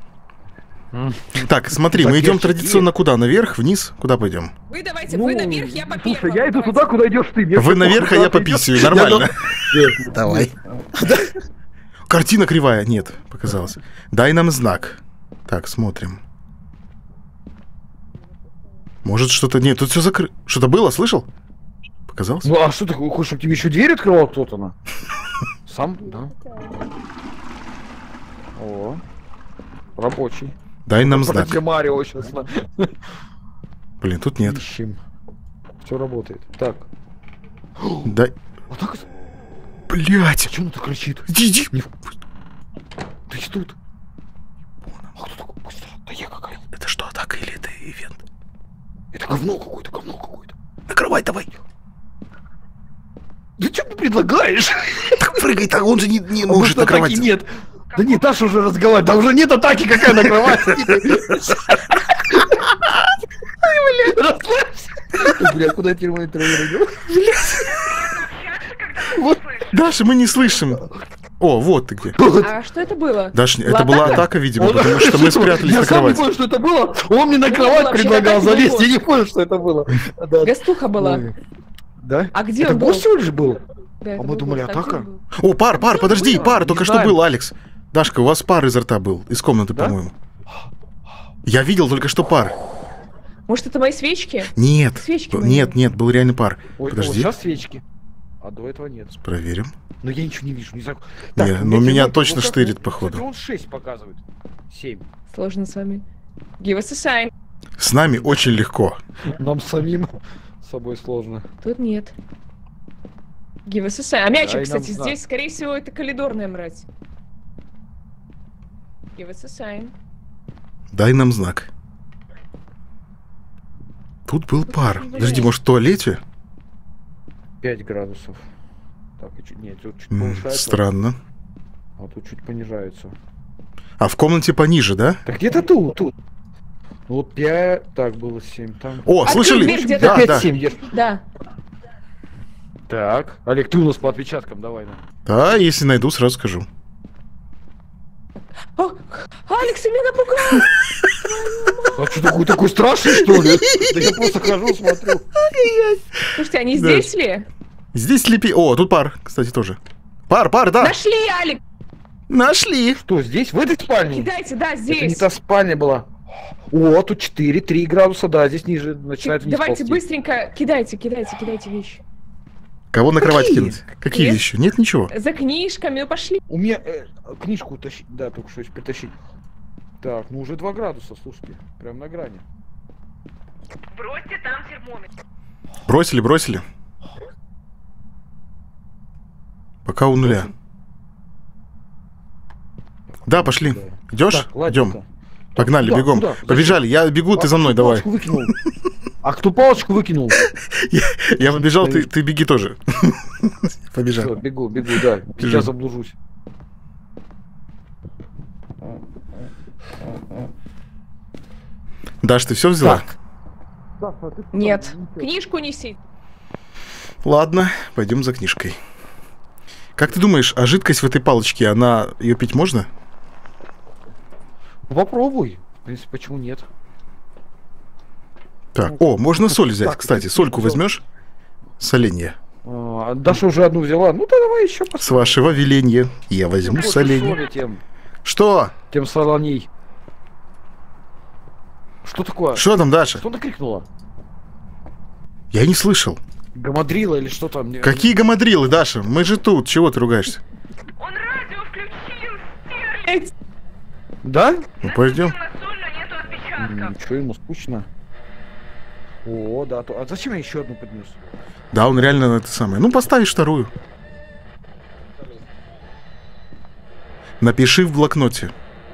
Так, смотри, За мы идем перчики. традиционно куда? Наверх, вниз? Куда пойдем? Вы давайте, вы наверх, я по первому. Слушай, я иду давайте. туда, куда идешь ты. Мне Вы что, наверх, а куда я ты по идёшь? писью. Нормально. Я- Давай. Картина кривая. Нет, показалось. Дай нам знак. Так, смотрим. Может что-то... Нет, тут все закрыто. Что-то было, слышал? Показалось? Ну а что ты хочешь, чтобы тебе еще дверь открывал кто-то на? Сам? Да. О, рабочий. Дай нам знак. Вроде Марио сейчас. Блин, тут нет. Ищем. Все работает. Так. Дай... Вот так. Блять! Почему ты кричит? Иди. Ты тут? А кто такой? Быстро. Да я какая? Это что, атака или это ивент? Это говно какое-то, говно какое-то. Накрывай давай. Да что ты предлагаешь? Так прыгай, так он же не А может может, атаки накрывать. нет. Да нет, Даша уже разговаривает. Да уже нет атаки, какая накрывать. Бля, куда я термометр вырубил? Вот, Даша, мы не слышим. О, вот ты где. А что это было? Даша, это Была была атака? атака, видимо, потому что мы спрятались Я на сам не кровати. понял, что это было. Он мне на кровать вообще предлагал атаки не залезть. было. Я не понял, что это было. Да. Гастуха была. Ой. Да? А где Это он был? босс всего лишь был? Да, это мы был думали, босс. А где атака? он был? О, пар, подожди, было? пар, Не только что знаем. был, Алекс. Дашка, у вас пар изо рта был, из комнаты, Да? по-моему. Я видел только что пар. Может, это мои свечки? Нет, Свечки мои. нет, был реально пар. Ой, Подожди. вот сейчас свечки. А до этого нет. Проверим. Но я ничего не вижу, не знаю. Не, у но меня термометр, точно как, штырит, ну, походу. кстати, он 6 показывает. 7. Сложно с вами. Give us a sign. С нами очень легко. Нам самим с собой сложно. Тут нет. Give us a sign. А мячик, Дай нам кстати, знак. здесь, скорее всего, это коридорная мразь. Give us a sign. Дай нам знак. Тут был пар. Подожди, может, в туалете? 5 градусов. Так, и чуть, нет, тут чуть М, повышается. Странно. А тут чуть понижается. А в комнате пониже, да? Так где-то тут. Ну вот 5, так, было 7 там. О, Открой слышали? дверь где-то. Да, 5, да. 7 держишь. Да. Так, Олег, ты у нас по отпечаткам, давай. Да, если найду, сразу скажу. О, Алекс, ты меня напугал! А что, такой страшный, что ли? Да я просто хожу, смотрю. Слушайте, они Да. здесь ли? Здесь лепи... О, тут пар, кстати, тоже. Пар, да. Нашли, Алекс! Нашли. Что, здесь, в этой спальне? Кидайте, да, Это не здесь. та спальня была. О, тут 4, 3 градуса, да, здесь ниже начинает вниз Давайте ползти. быстренько кидайте вещи. Кого на кровать Какие? кинуть? Какие Нет. вещи? Нет ничего. За книжками, ну пошли. У меня книжку утащить, да, только что притащить. Так, ну уже 2 градуса, слушайте, прям на грани. Бросьте там термометр. Бросили. Пока у нуля. Да, пошли. Да. Идешь? Так, ладненько. Идем. Погнали, Куда? бегом. Куда? Побежали. Я бегу, ты за мной, кто давай. палочку выкинул? А кто палочку выкинул? Я побежал, ты беги тоже. Все, Побежал. бегу, да. Сейчас заблужусь. Даш, ты все взяла? Нет. Книжку неси. Ладно, пойдем за книжкой. Как ты думаешь, а жидкость в этой палочке, она ее пить можно? Попробуй. В принципе, почему нет? Так, о, можно соль взять, Так, кстати. ты Сольку взял. возьмешь? Соленье. А, Даша уже одну взяла. Ну да, давай еще С вашего веления я возьму соленье. соли Что? тем солоней. Что такое? Что там, Даша? Что она крикнула? Я не слышал. Гамадрила или что там? Какие гамадрилы, Даша? Мы же тут. Чего ты ругаешься? Он радио включил, стерлядь. Да? Ну, пойдем. Нету отпечатков. Что ему скучно? О, да. А зачем я еще одну поднес? Да, он реально это самое. Ну, поставишь вторую. Напиши в блокноте.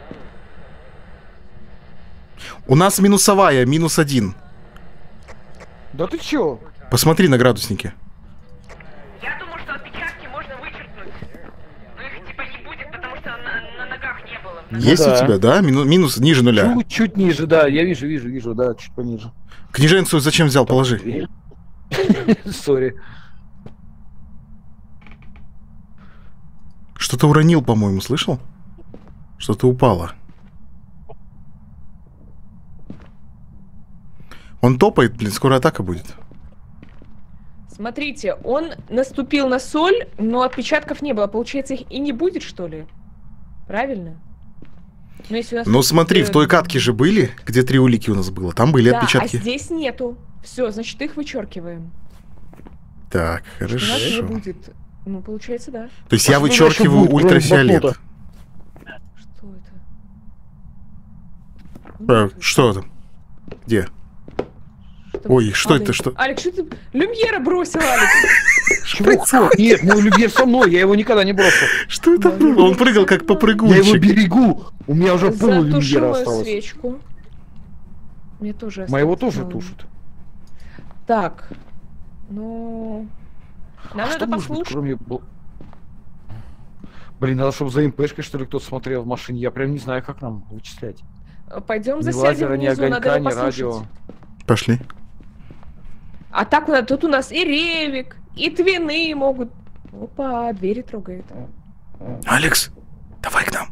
У нас минусовая, -1. Да ты чё? Посмотри на градуснике. Я думаю, что отпечатки можно вычеркнуть. Но их типа не будет, потому что на ногах не было. Есть да. у тебя, да? Минус ниже нуля. Чуть ниже, да. Я вижу, да, чуть пониже. Книженцу зачем взял? Положи. Сори. Что-то уронил, по-моему, слышал? Что-то упало. Он топает, блин, скоро атака будет. Смотрите, он наступил на соль, но отпечатков не было. Получается, их и не будет, что ли? Правильно? Но если у нас Ну смотри, в той катке же были, где 3 улики у нас было. Там были да, отпечатки. а здесь нету. Все, значит, их вычеркиваем. Так, У нас не хорошо. будет. Ну, получается, да. То есть я А что вычеркиваю дальше будет, кроме ультрафиолет. блокнота? Что это? Что там? Где? Что Ой, что падает? это? Что? Алекс, что ты? Люмьера бросил, Алекс. Чего? Нет, мой Люмьер со мной, я его никогда не брошу. Что это было? Он прыгал как Я его попрыгунчик. берегу. У меня уже пол Люмьера Затушу мою осталось. свечку. Мне тоже Моего осталось тоже мало. тушит. Так. Ну... Нам А что надо может быть, послушать. кроме... Блин, надо, чтобы за МПшкой, что ли, кто-то смотрел в машине. Я прям не знаю, как нам вычислять. Пойдем Ни засядем лазера, ни внизу, надо огонька, его ни радио. послушать. Пошли. А так тут у нас и Ревик, и Твины могут. Опа, двери трогает. Алекс, давай к нам.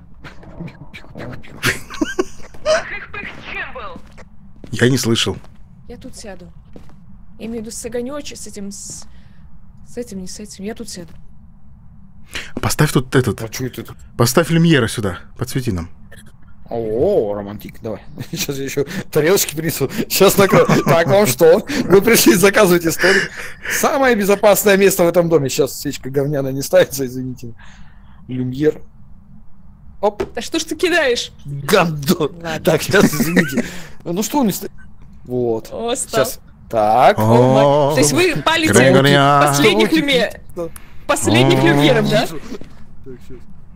Пых-пых, с чем был? Я не слышал. Я тут сяду. Я имею в виду с огонёчек, с этим, с этим, не с этим. Я тут сяду. Поставь тут этот. А что это тут? Поставь люмьера сюда. Подсвети нам. О, романтик, давай. Сейчас я еще тарелочки принесу. Сейчас накрою. Так, вам что? Вы пришли заказывать историю. Самое безопасное место в этом доме. Сейчас свечка говняная не ставится, извините. Люмьер. Оп, Да что ж ты кидаешь? гандон. Ладно. Так, сейчас, извините. Ну что он не стоит? Вот. О, стал. Сейчас. Так. О, То есть вы палите Грегориан. последних последних люмьеров, да? Так, сейчас.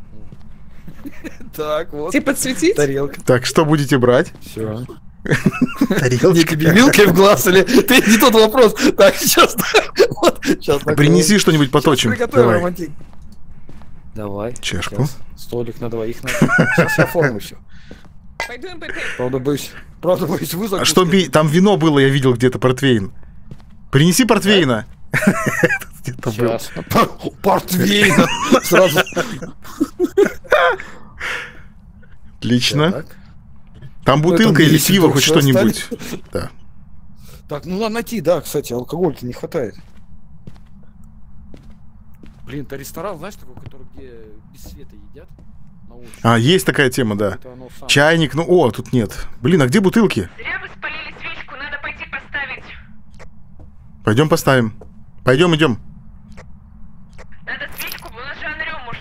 Так, вот. Тебе подсветить? Тарелка. Так, что будете брать? Все. Тарелочка. Не тебе вилкой в глаз или ты не тот вопрос. Так, сейчас. Вот, сейчас. Принеси что-нибудь поточим. Давай. Романтик. Давай. Чашку. Сейчас. Столик на двоих. Сейчас я оформлю все. Пойду МПТ. Правда, боюсь вы А что там вино было, я видел где-то, портвейн. Принеси портвейна. Где-то был. Сейчас. Портвейна. Сразу. Отлично. Так. Там Ну, бутылка это или есть пиво, вдруг хоть всё что-нибудь. Да. Так, ну надо найти, да, кстати, алкоголь-то не хватает. Блин, это ресторан, знаешь, такой, который где без света едят? На улице. А, есть такая тема, да. Это оно самое. Чайник, ну, о, тут нет. Блин, а где бутылки? Зря вы спалили свечку, надо пойти поставить. Пойдем поставим. Пойдем, идем. Надо свечку, у нас же Анрё может.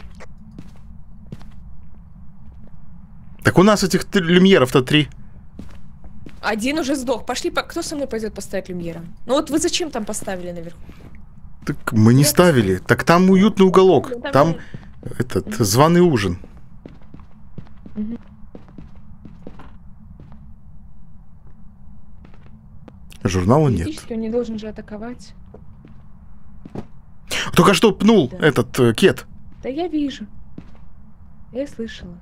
Так у нас этих люмьеров-то 3. Один уже сдох. Пошли, кто со мной пойдет поставить люмьера? Ну вот вы зачем там поставили наверху? Так мы не ставили. Так там уютный уголок. Ну, Там этот званый ужин. Мгм. Журнала нет. Физически он не должен же атаковать. Только что пнул Да. этот кет. Да я вижу. Я и слышала.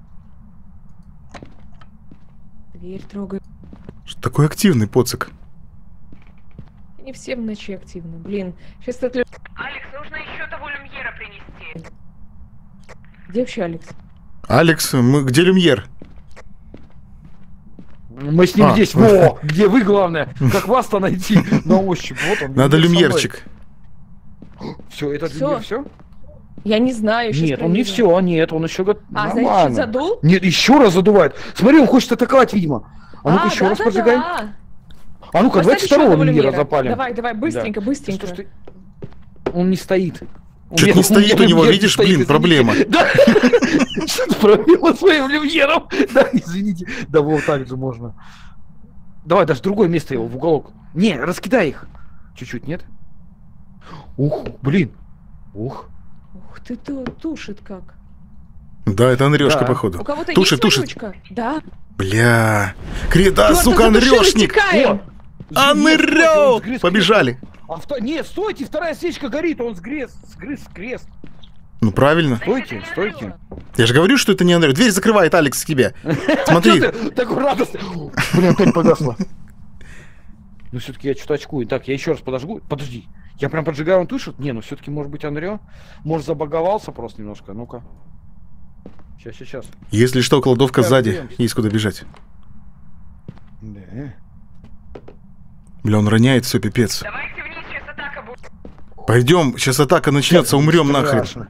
Дверь трогаю. Что такой активный поцик. Не все в ночи активны. Блин, сейчас этот Алекс, нужно еще того люмьера принести. Где вообще Алекс? Алекс, где люмьер? Мы с ним А. здесь. Во! Где вы, главное? Как вас-то найти на ощупь? Вот он. Надо люмьерчик. Все, это Всё. люмьер, все? Я не знаю. щас Нет, он не проверю. все, нет, он еще А, значит, чуть нормально. задул? Нет, еще раз задувает. Смотри, он хочет атаковать, видимо. А ну-ка еще раз поджигай. да. А ну-ка, Поставь давайте еще второго одного люмьера люмьера. запалим. Давай, быстренько, Да. быстренько. Что ж ты- Он не стоит. Чё-то не стоит у него, видишь, блин, проблема. Да. Что-то проблема с своим люмьером. Да, извините. Да, вот так же можно. Давай, даже в другое место его, в уголок. Не, раскидай их. Чуть-чуть, нет? Ух, блин. Ух. Ух ты, тушит как. Да, это Андрюшка, Да. У походу. кого-то Тушит, есть тушит. вонючка? Да. Бля. Да, Чёрт, сука, задушил, Андрюшник! утекаем. Андрё! Побежали. Не, стойте, вторая свечка горит, он сгрыз крест. Ну, правильно. Стойте. Я же говорю, что это не Андрю. Дверь закрывает Алекс к тебе. Смотри. Чё ты такой радостный? Блин, опять погасло. Ну, все-таки я что-то очкую. Так, я еще раз подожгу. Подожди. Я прям поджигаю, он тушит? Не, ну все-таки может быть Андрё. Может забаговался просто немножко. Ну-ка. Сейчас. Если что, кладовка Так, сзади. идём. Есть куда бежать. Да. Бля, он роняет все, пипец. Давайте вниз, сейчас атака будет. Пойдем, сейчас атака начнется, умрем нахрен. Страшно.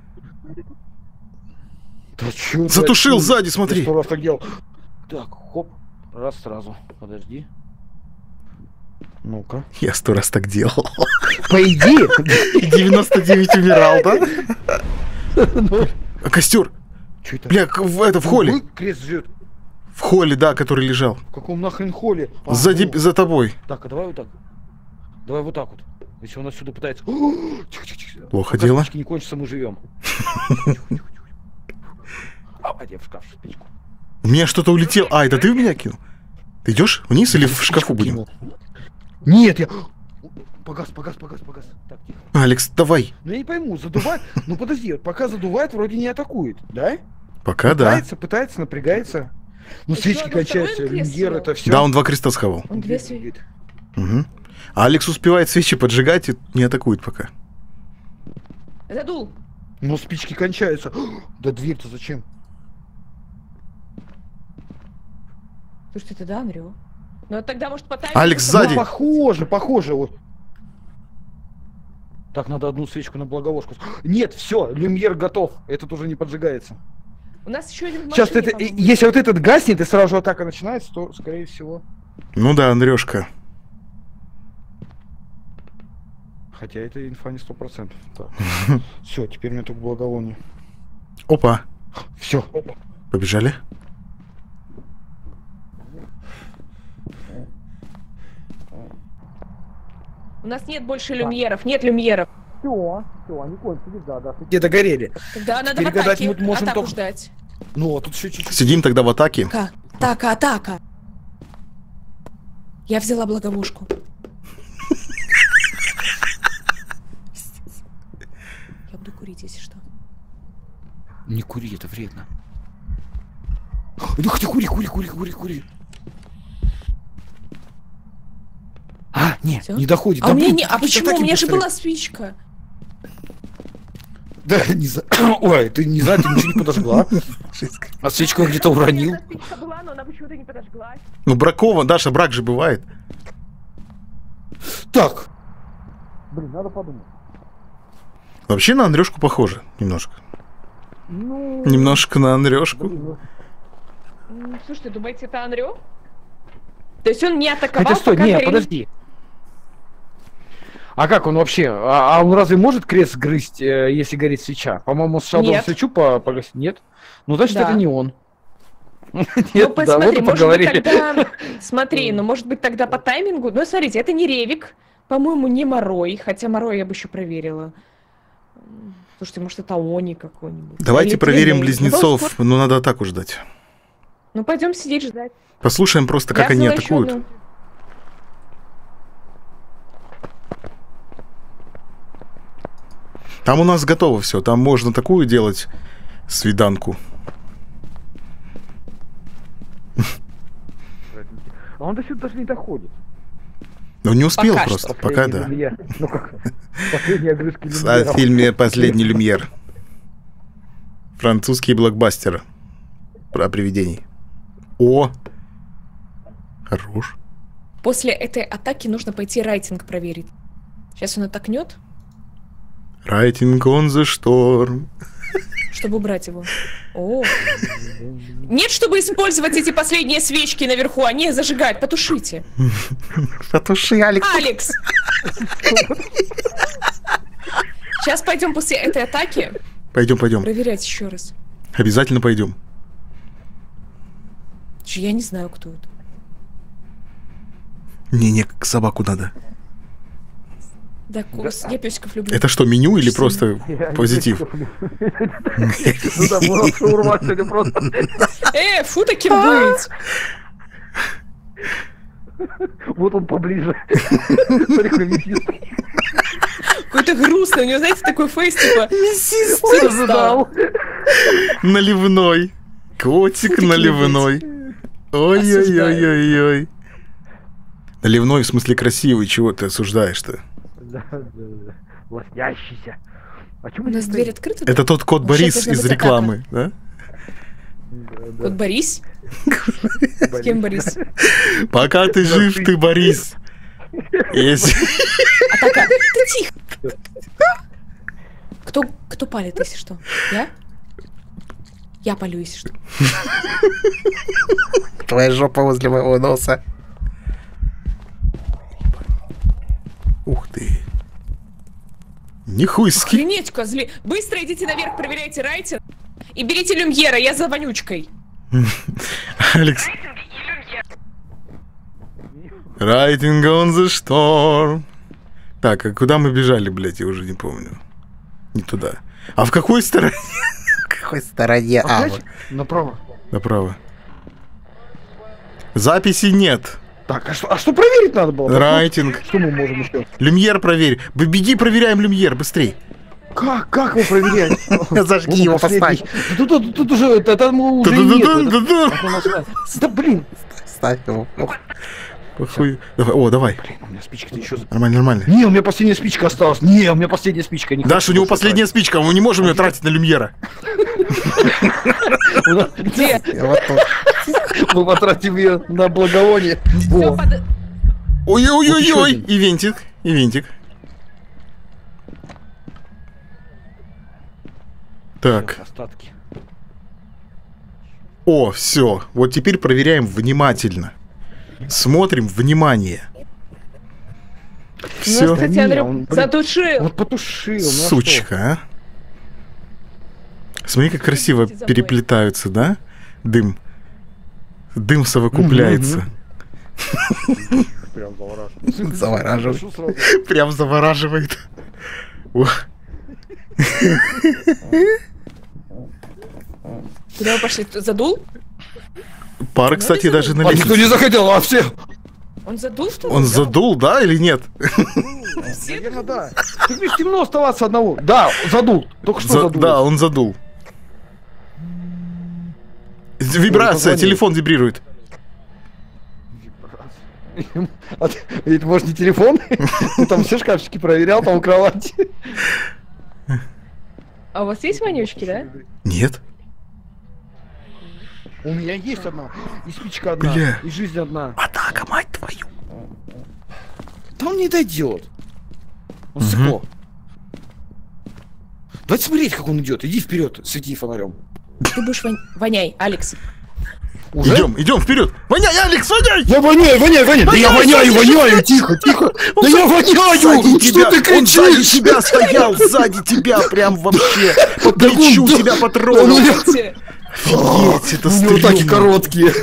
Да чё, Затушил блядь, сзади, я смотри. 100 раз так делал. Так, хоп. Раз сразу. Подожди. Ну-ка. Я 100 раз так делал. Пойди. И 99 умирал, да? А костер? Чё это? Бля, в холле. Крест жжет. В холле, да, который лежал. В каком нахрен холле? Сзади, ну. за тобой. Так, а давай вот так. Давай вот так вот. Если он отсюда пытается... Тихо. Плохо Пока дело. спички не кончатся, мы живем. А, я в шкаф спичку. У меня что-то улетело. А, это ты в меня кинул? Ты идешь вниз или в шкафу будем? Кинул. Нет, я... Погас. Так, тихо. Алекс, давай. Ну я не пойму, задувает... Ну подожди, вот пока задувает, вроде не атакует, да? Пока да. Пытается, напрягается. Ну Ещё свечки одно кончаются, второе кресло. люмьер, это все. Да, он 2 креста схавал. Он две свечи. Угу. А Алекс успевает свечи поджигать и не атакует пока. Задул. Но спички кончаются. Да дверь-то зачем? Слушайте, это да, Андрю? Ну тогда, может, по таймингу... Алекс, сзади. Ну, похоже, вот. Так, надо одну свечку на благовошку. Нет, все, люмьер готов. Этот уже не поджигается. У нас еще один в Сейчас машине, это, по-моему. если вот этот гаснет и сразу же атака начинается, то, скорее всего. Ну да, Андрюшка. Хотя это инфа не 100%. Все, теперь мне только благовоние. Опа. Все. Побежали. У нас нет больше люмьеров, нет люмьеров. Все, они кончились, да. Где догорели. Тогда надо Теперь в атаке, гадать мы можем атаку только- ждать. Ну, а тут еще чуть-чуть. Сидим тогда в атаке. Атака. Я взяла благовушку. Я буду курить, если что. Не кури, это вредно. Ну ты кури. А, нет, Всё? не доходит. А Да, у меня блин, не... А почему? атаки У меня же быстрее. была спичка. Да, не знаю. Ой, ты не знаю, ты ничего не подожгла. А свечку я где-то уронил. Спичка была, но она почему-то не подожглась. Ну, бракован, Даша, брак же бывает. Так. Блин, надо подумать. Вообще на Андрюшку похоже. Немножко. Ну... Немножко на Андрюшку. Слушайте, думаете, это Андрю? То есть он не атаковал, Хотя стой, пока не, горел- подожди. А как он вообще? А он разве может крест грызть, если горит свеча? По-моему, сначала должен Нет. свечу погасить. Нет? Ну, значит, Да. это не он. Ну, Нет, да, посмотри, вот и может поговорили. быть, тогда... Смотри, ну, может быть, тогда по таймингу... Ну, смотрите, это не Ревик, по-моему, не Морой, хотя Морой я бы еще проверила. Слушайте, может, это Они какой-нибудь. Давайте Или проверим Тленей. близнецов. Ну, надо атаку ждать. Ну, пойдем сидеть ждать. Послушаем просто, как Я они взяла еще атакуют. одну. Там у нас готово все. Там можно такую делать свиданку. А он до сюда даже не доходит. Но не успел Пока просто. что. Пока да. Люмьер. Ну как? Последние огрызки О люмьера. фильме «Последний люмьер». Французский блокбастер. Про привидений. О! Хорош. После этой атаки нужно пойти райтинг проверить. Сейчас он атакнет, Writing on the storm. чтобы убрать его. О. Нет, чтобы использовать эти последние свечки наверху, а не зажигать. Потушите. Потуши, Алекс. Алекс! Сейчас пойдем после этой атаки Пойдем. проверять еще раз. Обязательно пойдем. Я не знаю, кто это. Не, собаку надо. Да, я песиков люблю. Это что, меню или просто позитив? Ну да, было шаурма сегодня просто. Фу таким быть! Вот он поближе. Смотри, какой мясистый. Какой-то грустный, у него, знаете, такой фейс, типа... Он ожидал. Наливной. Котик наливной. Ой-ой-ой-ой-ой. Наливной, в смысле красивый, чего ты осуждаешь-то? Да. Лоснящийся. А У нас дверь открыта? Это тот кот Вообще, Борис должна из быть рекламы, да? Кот Борис? С кем Борис? Пока ты жив, ты Борис. Если... Атака, ты тихо! Кто палит, если что? Я? Я палю, если что. Твоя жопа возле моего носа. Ух ты. Нихуйски. Охренеть, козли! Быстро идите наверх, проверяйте райтинг. И берите люмьера, я за вонючкой. Алекс. Writing on the storm. Так, а куда мы бежали, блядь, я уже не помню. Не туда. А в какой стороне? В какой стороне? Направо. Направо. Записи нет. Так, а что проверить надо было? Райтинг. Что мы можем еще? Люмьер проверь. Беги, проверяем люмьер, быстрей. Как его проверять? Зажги его, поставь. Тут уже, там уже нет. Да блин. Ставь его. О, давай. Блин, у меня спичка-то еще... Нормально. Не, у меня последняя спичка осталась. Не, у меня последняя спичка. Даша, у него последняя спичка, мы не можем ее тратить на люмьера. Где? Мы потратим ее на благовоние. Ой-ой-ой-ой. И винтик. Так. Остатки. О, все. Вот теперь проверяем внимательно. Смотрим, внимание. Все. Ну, кстати, Андрей затушил. Вот потушил. Сучка, а. Смотри, как красиво переплетаются, да? Дым. Дым совокупляется. Прям завораживает. Завораживает. Прям завораживает. Куда вы пошли? Задул? Пара, кстати, даже на А никто не захотел, а все. Он задул, что ли? Он задул, да, или нет? Наверное, да. Ты видишь, темно оставаться одного. Да, задул. Только что задул. Да, он задул. Вибрация, телефон вибрирует. Это может не телефон? Ты там все шкафчики проверял, там у кровати. А у вас есть вонючки, да? Нет. У меня есть одна, и спичка одна, Бля. и жизнь одна. Атака, мать твою. Да он не дойдет. Он стекло. Давайте смотреть, как он идет. Иди вперед, свети фонарем. Ты будешь воняй, Алекс. Уже? Идем вперед. Воняй, Алекс, воняй! Я воняю! Да я воняю! Тихо! Да я воняю! Что ты кричишь? Он сзади тебя стоял, сзади тебя, прям вообще по плечу тебя потронул. Офигеть, это у него стрёмно. таки короткие.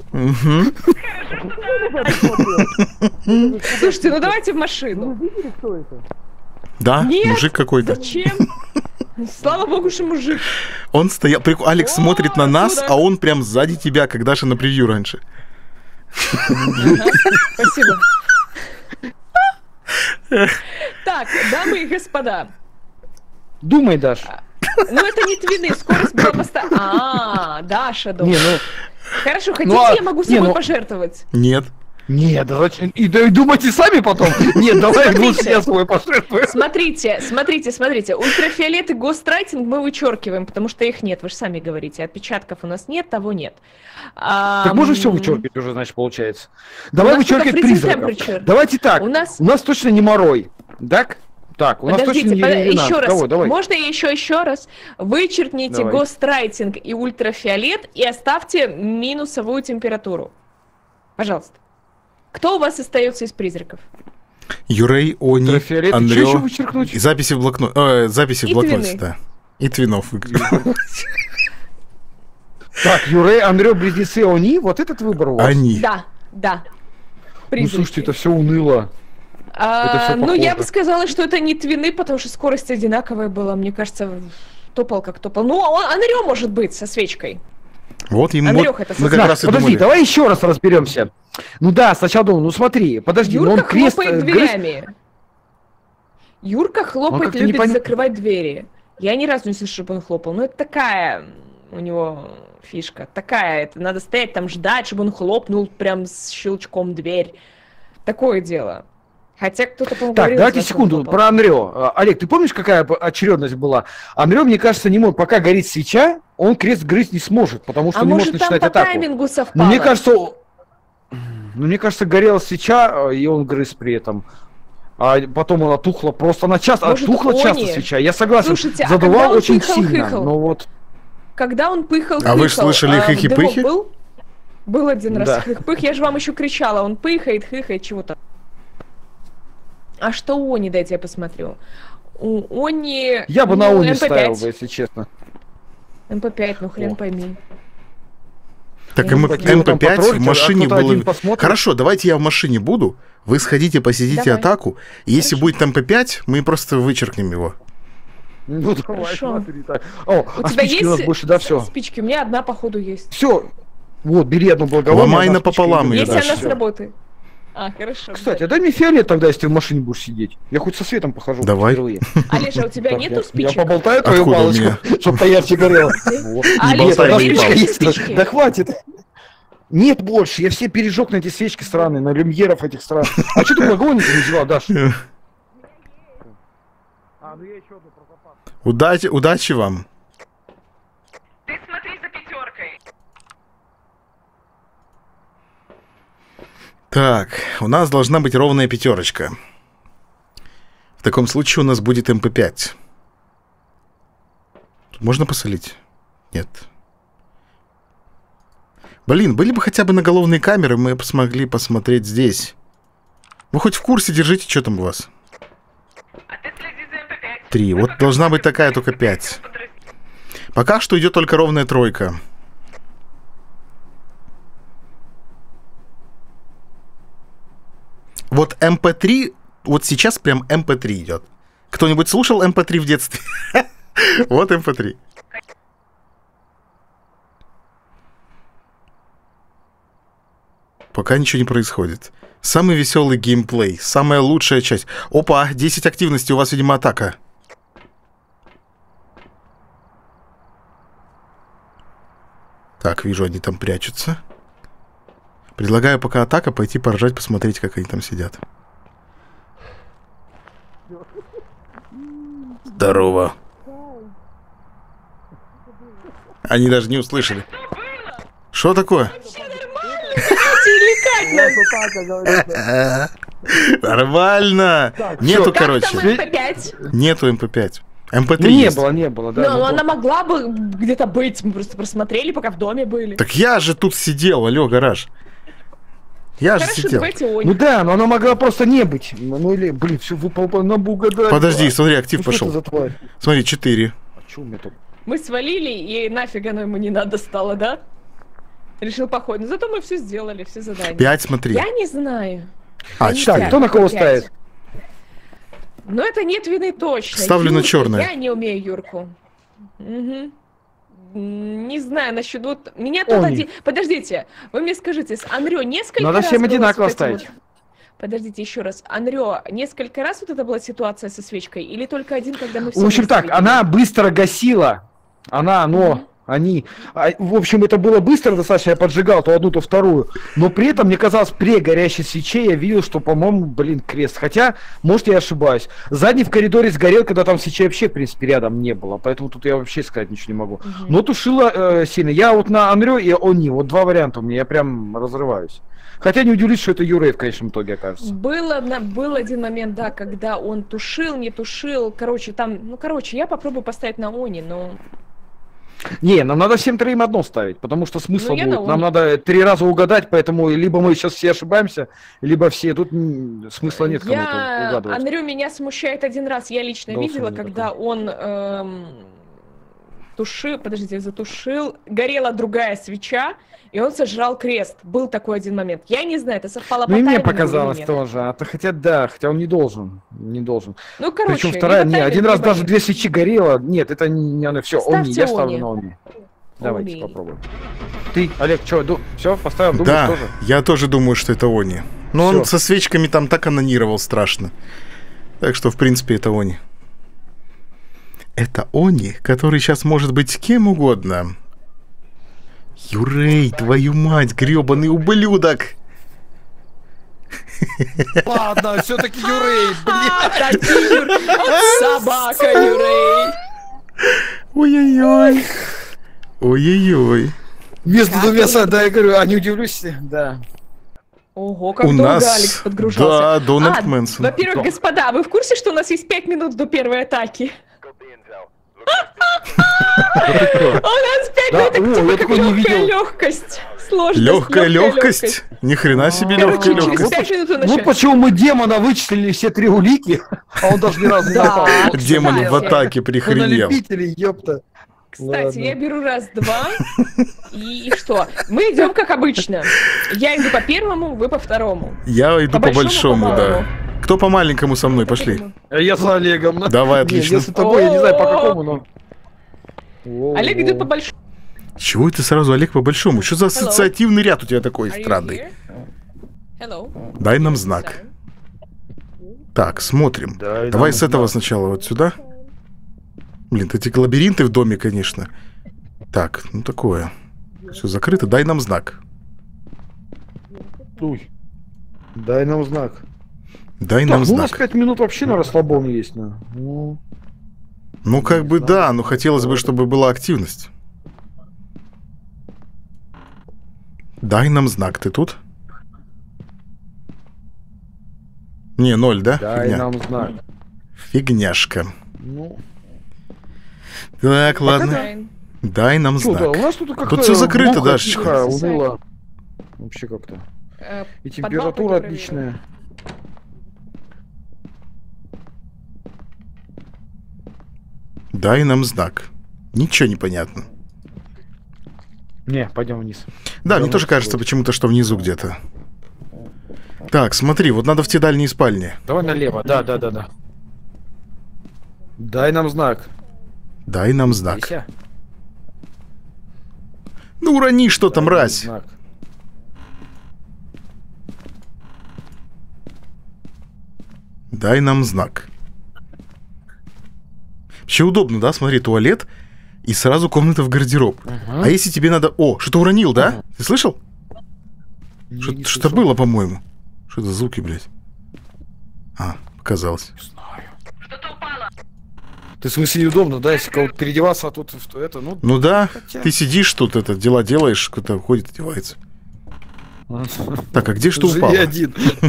Слушайте, ну давайте в машину. Да, Нет, мужик какой-то. Зачем? Слава богу, что мужик. Он стоял, Алекс смотрит на нас, оттуда. а он прям сзади тебя, как Даша на превью раньше. Спасибо. Так, дамы и господа. Думай, Даша. Ну это не твины, скорость была поставлена. Даша, Не, думаю. ну... Хорошо, хотите, я могу собой пожертвовать? Нет. Нет, давайте... И думайте сами потом. Нет, давай лучше я с тобой пожертвую. Смотрите. Ультрафиолет и гострайтинг мы вычеркиваем, потому что их нет, вы же сами говорите. Отпечатков у нас нет, того нет. Так можно все вычеркивать уже, значит, получается. Давай вычеркивать призраков. Давайте так. У нас точно не морой. Так? Так, у нас точно не еще раз. Кого? Давай. Можно еще раз? Вычеркните Давай. гострайтинг и ультрафиолет и оставьте минусовую температуру. Пожалуйста. Кто у вас остается из призраков? Юрей, Они, Ультрафиолет. Что еще Андрё. вычеркнуть? И записи в блокноте. Записи в И блокноте, твины. да. И твинов. Так, Юрей, Андрё, близнецы, они. Вот этот выбор у вас. Они. Да. призраки. слушайте, это все уныло. Ну, я бы сказала, что это не твины, потому что скорость одинаковая была. Мне кажется, топал как топал. Ну, Анрё может быть со свечкой. Вот ему Андрюх, это мы как раз и подожди, думали. давай еще раз разберемся. Ну да, сначала думал, ну смотри, подожди, Юрка он крест... хлопает дверями. Юрка хлопает, как-то не любит пон- закрывать двери. Я ни разу не слышу, чтобы он хлопал. Ну, это такая у него фишка. Такая, это надо стоять там ждать, чтобы он хлопнул прям с щелчком дверь. Такое дело. Хотя кто-то, по-моему, Так, говорил, давайте что он секунду, хлопал. про Анрё. Олег, ты помнишь, какая очередность была? Анрё, мне кажется, не может, пока горит свеча, он крест грызть не сможет, потому что А не может может, там начинать по атаку. таймингу совпало? Но мне кажется, горела свеча, и он грыз при этом. А потом она тухла просто на час, Может, тухла часто они? свеча. Я согласен, Слушайте, а задувал когда он очень пыхал, сильно. хыхал? Но вот Когда он пыхал, А вы ж слышали хыхи-пыхи? Был? Был один раз Да. хых-пых, я же вам еще кричала, он пыхает, хыхает, чего-то. А что у Они, дайте я посмотрю. У Они... я бы на ну, Они МП5. ставил бы, если честно. МП5, ну хрен О. пойми. Так Я не знаю. МП5 в потроллить, машине кто-то один было... посмотрит. Хорошо, давайте я в машине буду, вы сходите, посидите Давай. атаку, и если Хорошо. будет МП5, мы просто вычеркнем его. Ну, давай, Хорошо. смотри, так. О, У а тебя спички у нас есть больше, да, все. спички? У меня одна, походу, есть. Все. Вот, бери одну благовоние. Ломай одна напополам спичка, её, и Если Даш. она всё. сработает. А, хорошо. Кстати, а дай мне фиолет тогда, если ты в машине будешь сидеть. Я хоть со светом похожу. Давай. впервые. Олежа, а у тебя Так, нету я спичек? поболтаю твою Откуда у палочку, меня? чтоб поярче горело. Вот. А, Не Олеж, болтай одна мои спичка палочки. есть. спички. Да хватит. Нет больше, я все пережег на эти свечки сраные, на люмьеров этих странных. А что ты благовоние не взяла, Даш? Удачи вам. Ты смотри за пятеркой. Так, у нас должна быть ровная пятерочка. В таком случае у нас будет МП5. Тут можно посолить? Нет. Блин, были бы хотя бы наголовные камеры, мы бы смогли посмотреть здесь. Вы хоть в курсе держите, что там у вас? А ты следи за МП5. 3. Вот должна быть такая, только 5. Пока что идет только ровная тройка. Вот МП3, вот сейчас прям МП3 идет. Кто-нибудь слушал МП3 в детстве? Вот МП3. Пока ничего не происходит. Самый веселый геймплей, самая лучшая часть. Опа, 10 активностей, у вас, видимо, атака. Так, вижу, они там прячутся. Предлагаю, пока атака, пойти поржать, посмотреть, как они там сидят. Здорово. Они даже не услышали. Что такое? Нормально. Нету, всё. короче. Как там МП5? Нету МП5. МП3 Ну, есть. не было, да. Ну, ну, она могла бы где-то быть, мы просто просмотрели, пока в доме были. Так я же тут сидел, алло, гараж. Я же Хорошо, сидел. давайте Ну Они. да, но она могла просто не быть. Ну или, блин, все выпало на угадать. Подожди, смотри, Ну, актив что это пошел. за тварь? Смотри, 4. А чё у меня тут? Мы свалили, и нафиг оно ему не надо стало, да? Решил походить. Но зато мы все сделали, все задания. 5, смотри. Я не знаю. А, Они 4. Так, кто на кого 5. ставит? Но это нет вины точно. Ставлю на Юрка, чёрное. Я не умею Юрку. Мгм. Не знаю насчет вот... Меня тут Они. один... Подождите, вы мне скажите, с Анрё несколько Надо раз всем было одинаково вот эти ставить. вот- Подождите, еще раз. Анрё, несколько раз вот это была ситуация со свечкой? Или только один, когда мы все В общем так, она быстро гасила. Мгм. В общем, это было быстро достаточно, я поджигал то одну, то вторую. Но при этом, мне казалось, при горящей свече я видел, что, по-моему, блин, крест. Хотя, может, я ошибаюсь. Задний в коридоре сгорел, когда там свечи вообще, в принципе, рядом не было. Поэтому тут я вообще сказать ничего не могу. Но тушила сильно. Я вот на Анрё и Они, вот два варианта у меня, я прям разрываюсь. Хотя не удивлюсь, что это Юрей в конечном итоге окажется. Был один момент, да, когда он тушил, не тушил. Короче, я попробую поставить на Они, но... Не, нам надо всем троим одно ставить, потому что смысла Ну, я будет. на Нам Они. надо 3 раза угадать, поэтому либо мы сейчас все ошибаемся, либо все. Тут смысла нет кому-то угадывать. Анрё меня смущает один раз. Я лично Голосом видела, не когда он затушил, горела другая свеча, и он сожрал крест. Был такой один момент. Я не знаю, это совпало по Ну и мне таймингу показалось или нет. тоже. Хотя он не должен. Не должен. Ну, короче, Причем вторая, либо не, тайминг, один раз либо даже нет. 2 свечи горело. Нет, это не оно. Все, Ставьте Они, я ставлю Они. на Они. Давайте Они. попробуем. Ты, Олег, что, все, поставил, думаешь Да, тоже? я тоже думаю, что это Они. Но он Всё. со свечками там так анонировал страшно. Так что, в принципе, это Они. Это Они, который сейчас может быть с кем угодно. Юрей, твою мать, грёбаный ублюдок! Ладно, все-таки Юрей, Собака, Юрей! Ой-ой-ой. Ой-ой-ой. Между двумя, да, я говорю, не удивлюсь, да. Ого, как У долго нас, Алекс подгружался. да, Дональд Мэнсон. Во-первых, господа, вы в курсе, что у нас есть 5 минут до первой атаки? У нас 5 Да, минут, я такой не легкая видел. легкость. Сложность, Легкая легкость? Ни хрена себе Короче, легкая через легкость. 5 минут он Вот начнет. почему мы демона вычислили все 3 улики, а он даже ни разу не напал. Да. Демон в Кстати. атаке Мы на прихренел. любителей, ёпта. Кстати, Ладно. я беру раз-два. И что? Мы идем как обычно. Я иду по первому, вы по второму. Я иду по большому, по да. малому. Кто по маленькому со мной? Пошли. А я за Олегом. Давай, Не, отлично. я с тобой, я не знаю по какому, но... Олег идет по большому. Чего это сразу Олег по большому? Что за ассоциативный ряд у тебя такой Are you странный? here? Hello. Дай нам знак. Так, смотрим. Дай Давай нам с этого знак. сначала вот сюда. Блин, эти лабиринты в доме, конечно. Так, ну такое. Все закрыто. Дай нам знак. Ой. Дай нам знак. Дай Так, нам ну у нас знак. 5 минут вообще на расслабон есть. Ну, как бы да, но хотелось бы, чтобы была активность. Дай нам знак. Ты тут? Не, 0, да? Дай Фигня. нам знак. Фигняшка. Ну, Так, ладно. Найн. Дай нам что, да, у знак. нас тут как-то Тут всё закрыто, глухо, Даш. тихо, уныло. Вообще как-то. И подвал температура пойду проверю. отличная. Дай нам знак. Ничего не понятно. Не, пойдем вниз. Да, мне Давай тоже с кажется тобой. почему-то, что внизу где-то. Так, смотри, вот надо в те дальние спальни. Давай налево, да. Дай нам знак. Дай нам знак. Лися. Ну, урони что-то, Дай нам мразь. знак. Дай нам знак. Вообще удобно, да? Смотри, туалет и сразу комната в гардероб. Ага. А если тебе надо... О, что-то уронил, да? Ага. Ты слышал? Не Что-то слышал. было, по-моему. Что это за звуки, блядь? А, показалось. Не знаю. Ты в смысле неудобно, да, если кого-то переодеваться, а тут что это, ну... Ну да, Хотя- ты сидишь тут, это, дела делаешь, кто-то ходит, одевается. Так, а где что Живи упало? один.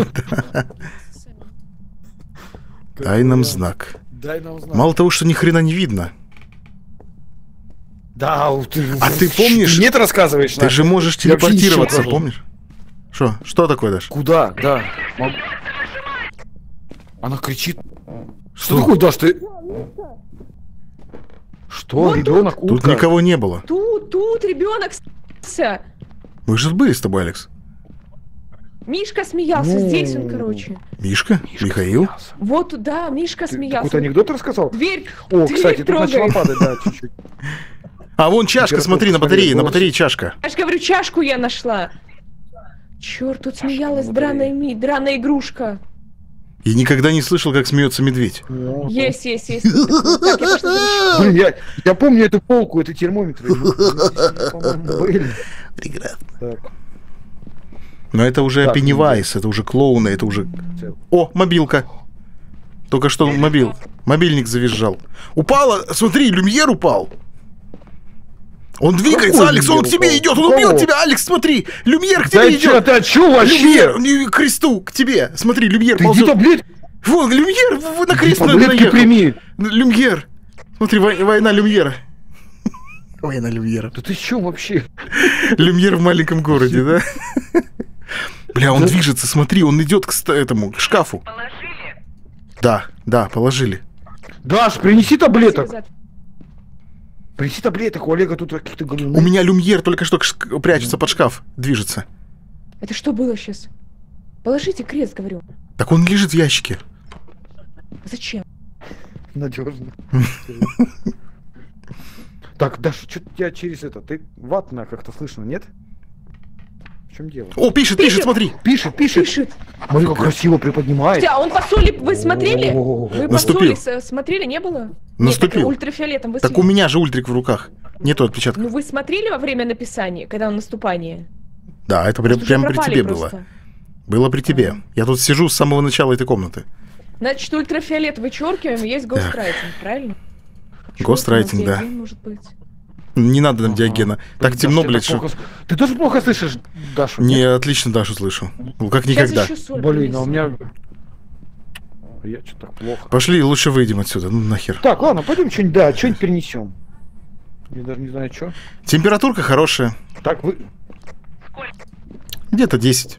Дай нам знак. Дай нам знак. Мало того, что ни хрена не видно. Да, ты... А ты помнишь- Нет, рассказываешь, Ты же можешь Я вообще телепортироваться, ничего. помнишь? Что такое, Даш? Куда? Да. Могу. Она кричит. Что Что? такое, Даш, ты... Что? Вот Ребенок, Тут утка? никого не было. Тут ребенок смеялся. Мы же тут были с тобой, Алекс. Мишка смеялся, Ну. здесь он, короче. Мишка? Михаил? смеялся. Вот, да, Мишка Ты смеялся. какой-то анекдот рассказал? Дверь, О, дверь кстати, тут начала трогает. падать, да, чуть-чуть. А, вон чашка, Температура, смотри, на смотри, батарее голос. чашка. Я же говорю, чашку я нашла. Черт, тут смеялась на драная игрушка. Я никогда не слышал, как смеется медведь. Есть. Так, я пошла за вещами. Блин, я помню эту полку, это термометры. По-моему, были. Прекрасно. Так, Но это уже Так, Пеннивайз, это уже клоуны, это уже... цел. О, мобилка. Только что мобильник завизжал. Упала, смотри, люмьер упал. Он двигается, Какой Алекс, он к люмьер тебе упал? идет, он убил Кого? тебя, Алекс, смотри, люмьер к Да тебе чё, идет. ты чё вообще? Люмьер, к кресту, к тебе. Смотри, люмьер Ты иди ползет. таблетки, Вон, люмьер на крест таблетки наехал. прими. Люмьер. Смотри, война люмьера. Война люмьера. Да ты чё вообще? Люмьер в маленьком городе, да? Бля, он движется, смотри, он идет к этому, к шкафу. Да, положили. Даш, принеси таблеток. Принеси таблеток, у Олега тут каких-то У галюны. меня люмьер только что прячется под шкаф, движется. Это что было сейчас? Положите крест, говорю. Так он лежит в ящике. Зачем? Надежно. Так, Даша, что тебя через это? Ты ватная как-то слышно, нет? В чем дело? О, пишет, смотри. Пишет. Пишет. Смотри, как красиво приподнимает. А он по соли, вы смотрели? О, Вы по Наступил. соли смотрели, не было? Наступил. Нет, так ультрафиолетом вы Так у следите. меня же ультрик в руках. Нету отпечатка. Ну вы смотрели во время написания, когда наступание? Да, это Может, уже прямо при пропали тебе просто? было. Было при тебе. Я тут сижу с самого начала этой комнаты. Значит, ультрафиолет вычеркиваем, есть гострайтинг, правильно? Гострайтинг, Чёрт, у нас да. диаген, может быть. Не надо нам диагена. Так Даша, темно, ты блядь, так что... плохо Ты тоже плохо слышишь, Дашу? Не, отлично Дашу слышу. Ну, как Сейчас никогда. еще соль Блин, а у принесу. меня... Я что-то так плохо. Пошли, лучше выйдем отсюда. Ну нахер. Так, ладно, пойдем что-нибудь, да, что-нибудь перенесем. Я даже не знаю, что. Температурка хорошая. Так, вы... Где-то 10.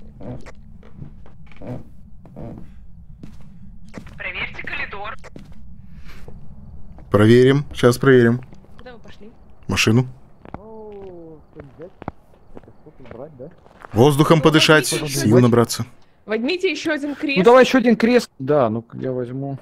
Проверьте коридор. Проверим. Сейчас проверим. Куда вы пошли? Машину. Воздухом подышать, сил набраться. Возьмите еще один крест. Ну давай еще один крест. Да, ну я возьму.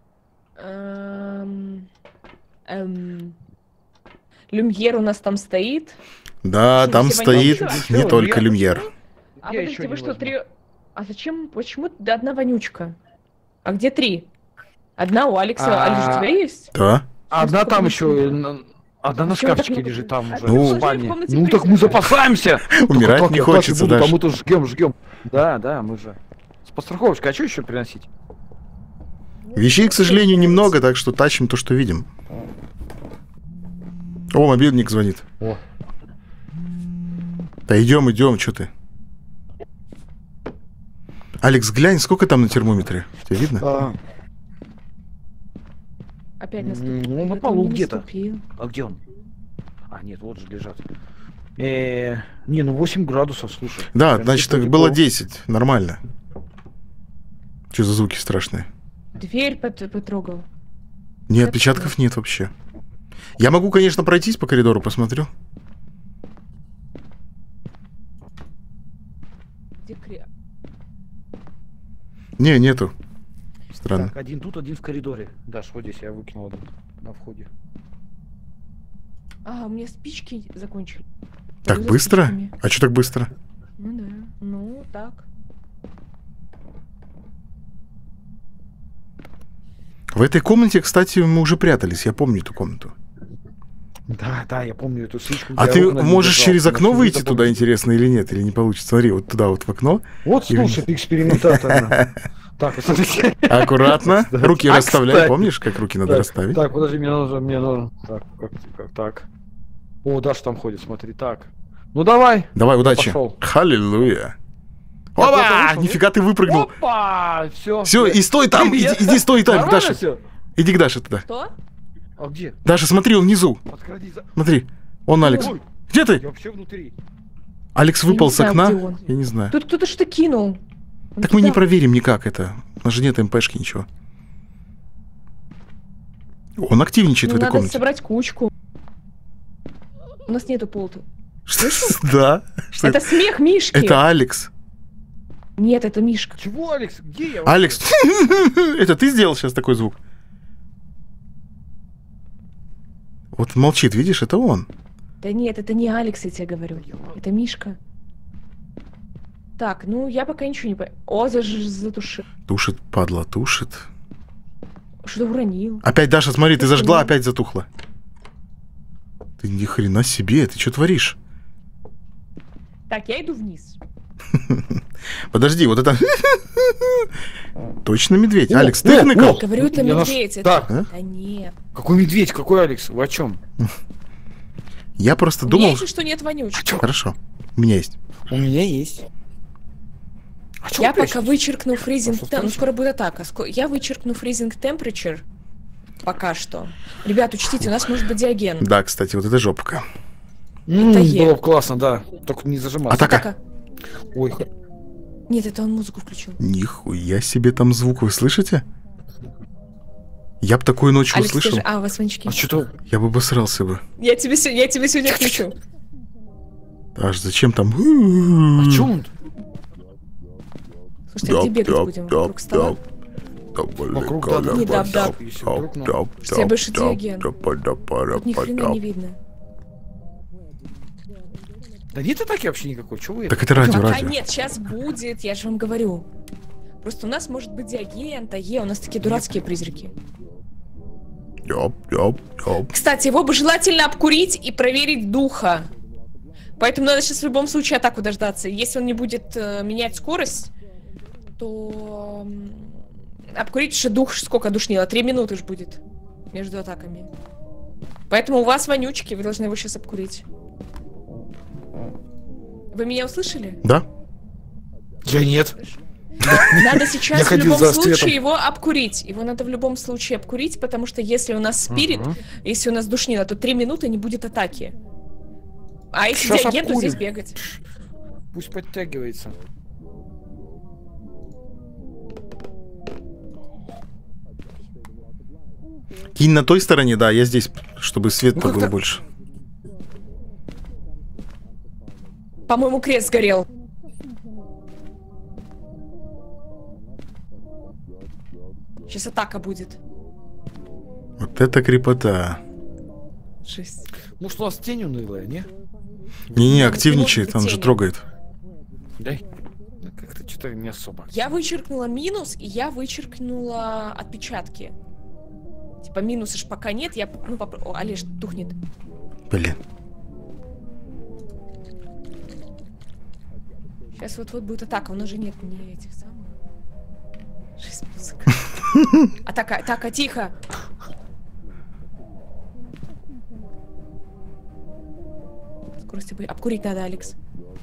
Люмьер у нас там стоит. Да, Что, там все стоит вонючие? не Всё, только я- люмьер. А Я подождите, еще вы не что, возьму. 3... А зачем? Почему одна вонючка? А где 3? Одна у Алекса. Алекс, у тебя есть? Да. Одна там сколько еще. Одна на Почему так шкафчике много? лежит там уже. Ну, в спальне. в комнате Ну так мы призрака. запасаемся! Умирать Только не так, я хочется, буду, Даш. там мы тут жгем. Да, мы же. С подстраховочкой, а что еще приносить? Вещей, к сожалению, немного, так что тащим то, что видим. О, мобильник звонит. О. Да идем, что ты? Алекс, глянь, сколько там на термометре? Тебе видно? Опять наступил. Ну, на Это полу он не где-то. наступил. А где он? А, нет, вот же лежат. Не, ну 8 градусов, слушай. Да, Прям значит, тепло, было тепло. 10. Нормально. Что за звуки страшные? Дверь потрогал. Нет, отпечатков нет вообще. Я могу, конечно, пройтись по коридору, посмотрю. Где Не, нету. Странно. Так, один тут, один в коридоре. Даш, вот здесь я выкинул один на входе. А, у меня спички закончились. Так Пойду за быстро? спичками. А что так быстро? Ну да. Ну, так. В этой комнате, кстати, мы уже прятались. Я помню эту комнату. Да, я помню эту свечку. А где ты окна не можешь держал. через окно Я выйти всё туда, запомнил. интересно, или нет? Или не получится? Смотри, вот туда вот в окно. Вот, И слушай, ты экспериментатор. Так, смотрите. Аккуратно. Кстати. Руки А, расставляй. кстати. Помнишь, как руки надо расставить? Так, подожди, мне нужно. Так. О, Даша там ходит, смотри, так. Ну давай. Давай, удачи. Пошел. Аллилуйя. кто-то Опа! вышел, Нифига ты выпрыгнул. Опа! Все. Все, и стой там. Иди стой там, Даша. Все. Иди к Даше туда. Что? А где? Даша, смотри, он внизу. Подходи за... Смотри. Он Алекс. Ой, Где я ты? вообще внутри. Алекс Я выпал не с знаю, окна. где он. Я не знаю. Тут кто-то что кинул. Он Так мы не туда. проверим никак это. У нас же нет МПшки, ничего. Он активничает Ну, в этой надо комнате. собрать кучку. У нас нету полта. Да. Что Это смех Мишки. Это Алекс. Нет, это Мишка. Чего, Алекс? Где я? вообще? Алекс. Это ты сделал сейчас такой звук? Вот молчит, видишь, это он. Да нет, это не Алекс, я тебе говорю. Это Мишка. Так, ну я пока ничего не понимаю. О, затушил. Тушит, падла, тушит. Что уронил? Опять, Даша, смотри, ты зажгла, Почему? опять затухла. Ты ни хрена себе, ты что творишь? Так, я иду вниз. Подожди, вот это... Точно медведь. О, Алекс, ты о, хныкал? о. Говорю, это Я наш- медведь. это- Так. Да нет. Какой медведь? Какой Алекс? Вы о чем? Я просто У меня думал... есть, что нет вонючки. Хорошо, у меня есть. У меня есть. А чё Я вы пока прячетесь? вычеркну фризинг... Что Ну, скажешь? скоро будет атака. Я вычеркну фризинг температур. Пока что. Ребят, учтите, у нас может быть диаген. Да, кстати, вот это жопка. Это Е. Было бы классно, да. Только не зажиматься. Атака. Ой, Нет, это он музыку включил. Нихуя себе там звук, вы слышите? Я бы такую ночью Алекс, услышал. скажи, у вас вонючки. А что-то... Я бы обосрался бы. Я тебе сегодня включу. Аж зачем там? А чё он? Слушайте, а где бегать будем? Вокруг стола? Вокруг, да, Не даб-даб. Если вдруг нам- Я больше диаген. Тут ни хрена не видно. Да нет атаки вообще никакой, чё вы? Так это радио, Пока радио. нет, сейчас будет, я же вам говорю. Просто у нас может быть диаген, тае, у нас такие дурацкие призраки. Кстати, его бы желательно обкурить и проверить духа. Поэтому надо сейчас в любом случае атаку дождаться. Если он не будет менять скорость, то обкурить же дух сколько душнило? 3 минуты ж будет между атаками. Поэтому у вас вонючки, вы должны его сейчас обкурить. Вы меня услышали? Да? Я нет. Надо Я сейчас в ходил любом за случае светом. его обкурить. Его надо в любом случае обкурить, потому что если у нас спирит, если у нас душнило, то 3 минуты не будет атаки. А если Щас диаген, то обкурим. здесь бегать. Пусть подтягивается. Кинь на той стороне, да, я здесь, чтобы свет Ну, был как-то- больше. По-моему, крест сгорел. Сейчас атака будет. Вот это крепота. Жесть. Может, у нас тень унылая, не? Не-не, Ну, активничает, не может он быть же тени. трогает. Дай. Ну, как-то что-то не особо. Я вычеркнула минус, и я вычеркнула отпечатки. Типа минуса ж пока нет, я... Ну, О, Олеж тухнет. Блин. Сейчас вот будет атака, у нас же нет ни этих самых. Жесть, музыка. Атака, тихо. Скорости бы. Обкурить надо, Алекс.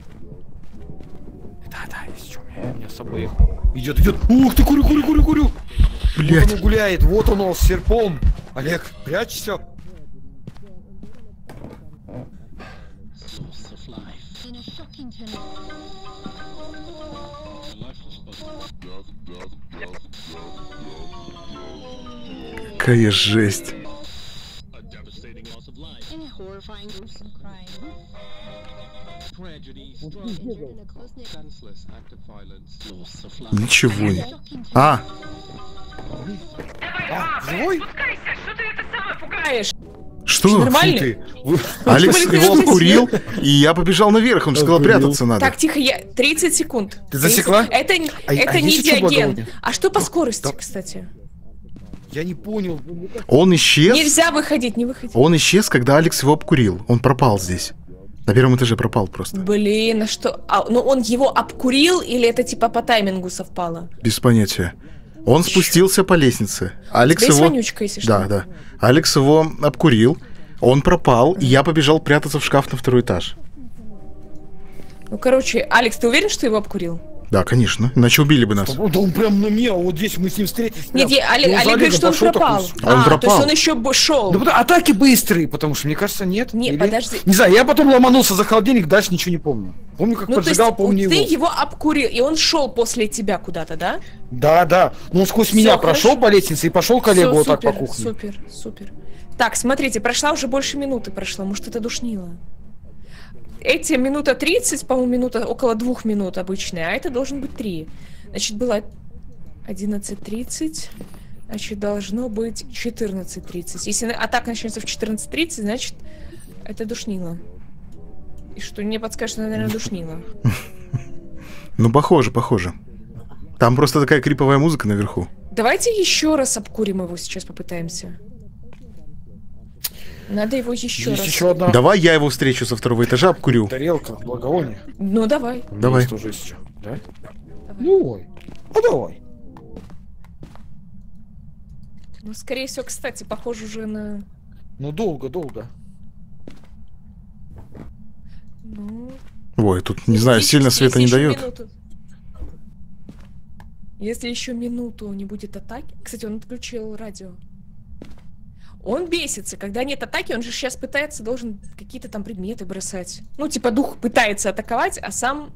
Да, есть что, у меня с собой. Идет. Ух ты, курю. Блять. Вот оно гуляет, вот оно с серпом. Олег, прячься. Какая жесть. Ничего не. А, Живой? Пугаешь. что? Нормально? Ты. Вы- Алекс Вы его слышите? обкурил, и я побежал наверх. Он же сказал, Обкурил. прятаться надо. Так, тихо, 30 секунд. Ты засекла? 30. Это А не есть еще диаген. благовоние? А что по скорости, Да. кстати? Я не понял. Он исчез. Нельзя выходить, не выходить. Он исчез, когда Алекс его обкурил. Он пропал здесь. На первом этаже пропал просто. Блин, а что? Ну он его обкурил или это типа по таймингу совпало? Без понятия. Он спустился по лестнице. Алекс Здесь его... вонючка, если что. Да. Алекс его обкурил. Он пропал, и я побежал прятаться в шкаф на 2-й этаж. Ну, короче, Алекс, ты уверен, что его обкурил? Да, конечно. Иначе убили бы нас. Да он прям на меня, вот здесь мы с ним встретились. Нет, прям. Олег за говорит, Олегом что он пошел пропал. такой. Он То пропал. есть он еще шел. Да потому атаки быстрые, потому что, мне кажется, нет. Не, Или- подожди. Не знаю, я потом ломанулся за холодильник, дальше ничего не помню. Помню, как Ну, то есть поджигал, помню ты его. его обкурил, и он шел после тебя куда-то, да? Да. Ну, он сквозь меня прошел хорошо. по лестнице и пошел к Олегу Всё, вот так по супер, кухне. Супер. Так, смотрите, прошла уже больше минуты прошло, может, это душнило. Эти минута 30, по-моему, минута, около 2 минут обычная, а это должен быть 3. Значит, было 11:30, значит, должно быть 14:30. Если атака начнется в 14:30, значит, это душнило. И что, мне подскажет, что, наверное, душнило. Ну, похоже. Там просто такая криповая музыка наверху. Давайте еще раз обкурим его сейчас, попытаемся. Надо его еще Есть раз. еще одна Давай я его встречу со 2-го этажа, обкурю. тарелка, благовоние. Ну, давай. Давай. Есть уже еще, да? Давай. Ну, давай. Ну, скорее всего, кстати, похоже уже на... Ну, долго. Ну... Ой, тут, не знаю, если- сильно света не если еще дает. минуту- Если еще минуту не будет атаки... Кстати, он отключил радио. Он бесится. Когда нет атаки, он же сейчас пытается, должен какие-то там предметы бросать. Ну, типа, дух пытается атаковать, а сам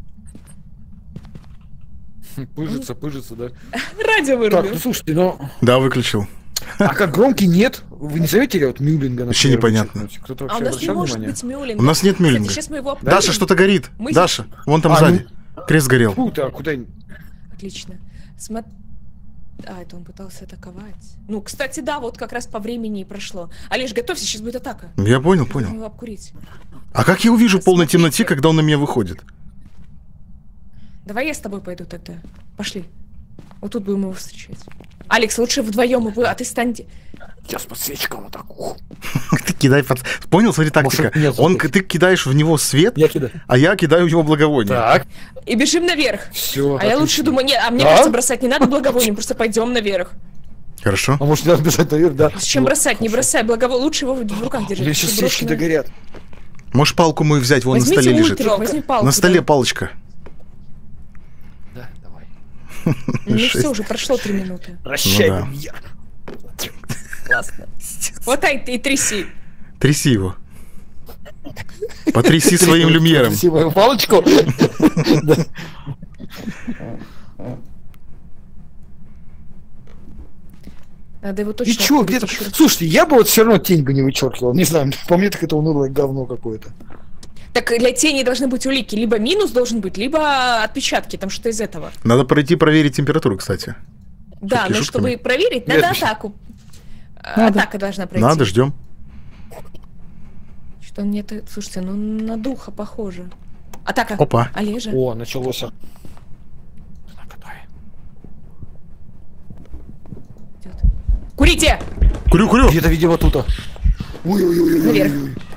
Пыжится, да. радио Так, вырубил. ну слушайте, ну... Да, выключил. А как громкий нет? Вы не заметили вот Мюллинга? Вообще непонятно. Кто-то А вообще у нас не обращал может внимание? быть Мюллинга. У нас нет Мюллинга. Кстати, сейчас мы его Даша, обновим. что-то горит. Мы- Даша, вон там А, сзади. Крест горел. Куда? Куда? Отлично. А, это он пытался атаковать. Ну, кстати, да, вот как раз по времени и прошло. Олеж, готовься, сейчас будет атака. Я понял, Нужно понял. его обкурить. А как я увижу в полной Смотрите. темноте, когда он на меня выходит? Давай я с тобой пойду тогда. Пошли. Вот тут будем его встречать. Алекс, лучше вдвоем, а ты стань... Я с подсвечком вот так. Ты кидай под... Понял, смотри, тактика. Может, нет, Он, смотри. ты кидаешь в него свет, Я кидаю. а я кидаю в него благовоние. Так, И бежим наверх. все. А я лучше думаю, нет, а мне Да? кажется, бросать не надо благовонием, просто пойдем наверх. Хорошо. А может, надо бежать наверх, да? Зачем бросать? Не бросай, лучше его в руках держать. Блин, сейчас Если свечки брошено- догорят. Можешь палку мою взять, вон на Возьмите столе лежит. ультрик, возьми палку. На столе да. палочка. Да, давай. Ну Шесть. все, уже прошло 3 минуты. Прощай, Ну да. Люмьер. Классно. Вот и тряси. Тряси его. Потряси своим люмьером. Тряси мою палочку. Да. Надо его И точно... чё, открыть где-то... ещё раз. Слушайте, я бы вот все равно тень бы не вычеркивал. Не знаю, по мне так это унылое говно какое-то. Так для тени должны быть улики. Либо минус должен быть, либо отпечатки. Там что из этого. Надо пройти проверить температуру, кстати. Да, но шутками. чтобы проверить, Нет, надо Миша. атаку. Надо. Атака должна пройти. Надо, ждем. Что нет, слушайте, ну на духа похоже. Атака. Опа. Олежа. О, началось. Так, давай. Идёт. Курите! Курю, курю. Где-то, видимо, тут. Ой-ой-ой. Наверх.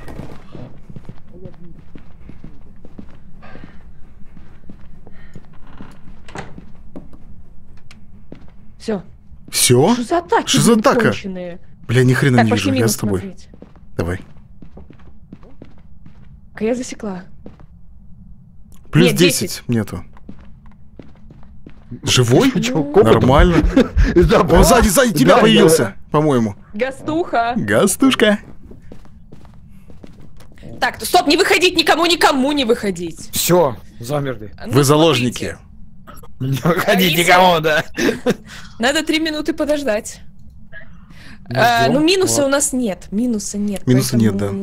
Все. Все? Что за атаки? Что за блин, атака? конченые? Бля, ни хрена Так, не пошли вижу. Я минус с тобой. смотреть. Давай. Я засекла. Плюс Нет, 10 нету. Живой? Чё, Ну. копотом? Нормально. Да, Он сзади тебя да, появился, по-моему. Гастуха. Гастушка. Так, стоп, не выходить никому не выходить. Все, замерли. Ну, Вы заложники. Не выходить Алиса? никому, да. Надо 3 минуты подождать. Ну, ждём. Ну, минуса Вот. у нас нет. Минуса нет. Минуса нет, да.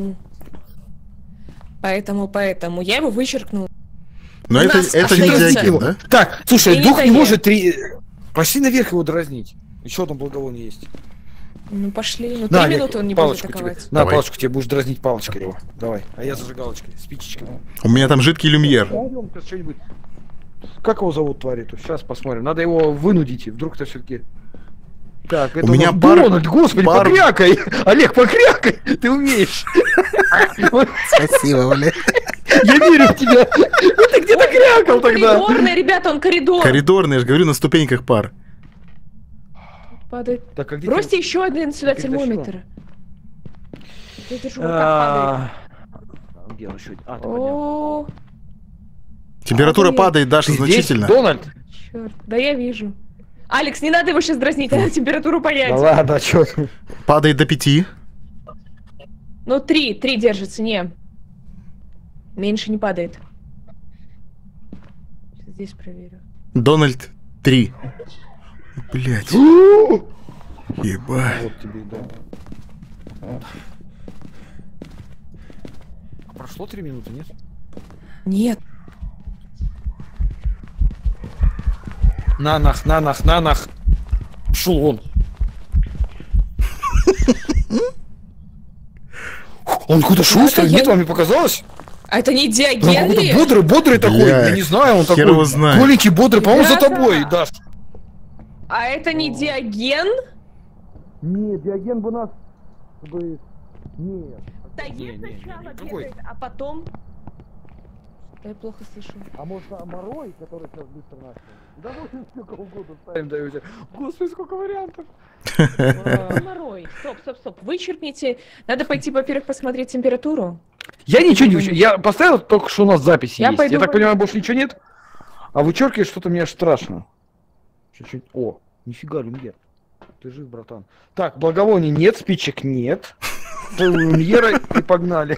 Поэтому я его вычеркнул. Но У это нас не остаётся- диаген, да? Так, слушай, И дух не Литаен. может три... Пошли наверх его дразнить. Еще там благовоние есть. Ну, пошли. Ну, 3 На, минуты он не будет палочку атаковать. тебе. На, Давай. палочку тебе будешь дразнить палочкой его. Давай. А я зажигалочкой, спичечкой. У меня там жидкий люмьер. Пойдём, сейчас что-нибудь. Как его зовут, тварь-то? Сейчас посмотрим. Надо его вынудить, и вдруг-то все-таки... Так, это У меня нас пар- Дональд, господи, пар- покрякай! Олег, покрякай! Ты умеешь! Спасибо, бля. Я верю в тебя! Ну ты где-то крякал тогда! Коридорный, ребята, он коридор. Коридорный, я же говорю, на ступеньках пар. Падает. Так, а где Бросьте еще один сюда Теперь до термометр. Я держу, вот так падает. Где он еще? А, ты поднял. О, Температура Охуеть. падает, Даша, Ты здесь, значительно. Дональд? черт. Да я вижу. Алекс, не надо его сейчас дразнить, надо температуру понять. Да ладно, чё? Падает до 5. Ну, 3 держится, не. Меньше не падает. Сейчас здесь проверю. Дональд 3. Блять, Вот ебать. тебе и да. Прошло 3 минуты, нет? Нет. На нах. Шел он. Он куда шустрый? это я- Нет, вам не показалось? А это не Он диаген какой-то ли? бодрый такой, Бля, я не знаю, он хер такой его знает. голенький, бодрый, по-моему, за Ребята! тобой, Даш. А это не диаген? Нет, Диоген бы нас... Нет. Диаген сначала бегает, а потом... Я плохо слышу. А может, Морой, который сейчас быстро начал? Да можно сколько угодно ставим, даете. Господи, сколько вариантов. Геморрой. Стоп. Вычеркните. Надо пойти, во-первых, посмотреть температуру. Я ничего не вычеркиваю. Я поставил только, что у нас запись Я есть. пойду Я так в- понимаю, больше ничего нет? А вычеркивать что-то мне аж страшно. Чуть-чуть. О, нифига, Люмьер. Ты жив, братан. Так, благовоний нет, спичек нет. Люмьера и погнали.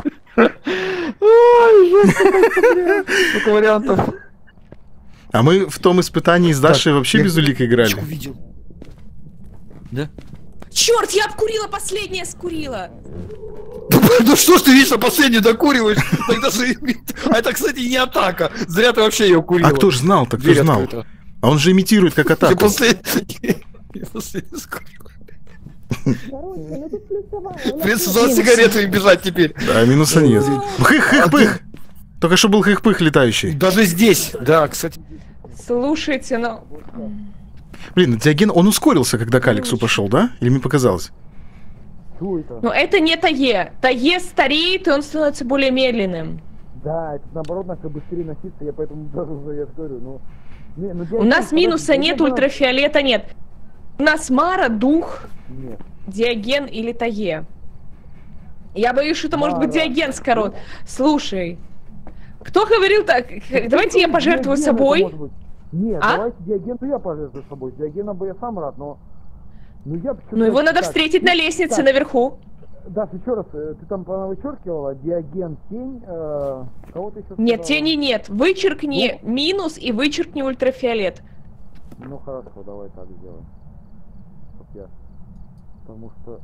Ой, жестко. Сколько вариантов. А мы в том испытании с Дашей вообще я без улик играли. спичку видел. Да? Черт, я обкурила последнее, скурила. Ну что ж ты вечно последнюю докуриваешь? Тогда же... А это, кстати, не атака. Зря ты вообще ее курила. А кто ж знал-то, кто знал? А он же имитирует как атаку. Я последний скурил. Придется за сигаретами бежать теперь. Да, минуса нет. Хых-хых-пых! Только что был хых-пых летающий. Даже здесь, да, кстати. Слушайте, ну... Блин, Диоген, он ускорился, когда к Алексу пошел, да? Или мне показалось? Но это не Тае. Тае стареет, и он становится более медленным. Да, это наоборот надо быстрее носиться, я поэтому даже уже я говорю, У нас минуса нет, ультрафиолета нет. У нас Мара, Дух, нет. Диоген или Тае. Я боюсь, что это может быть Диоген скорот. Слушай, кто говорил так? Давайте я пожертвую собой. Нет, давайте Диогенту я пожертвую собой. Диогена бы я сам рад, но... Ну его надо встретить на лестнице наверху. Даш, еще раз, ты там вычеркивала Диоген, тень, кого-то еще... Нет, тени нет. Вычеркни минус и вычеркни ультрафиолет. Ну хорошо, давай так сделаем. Потому что...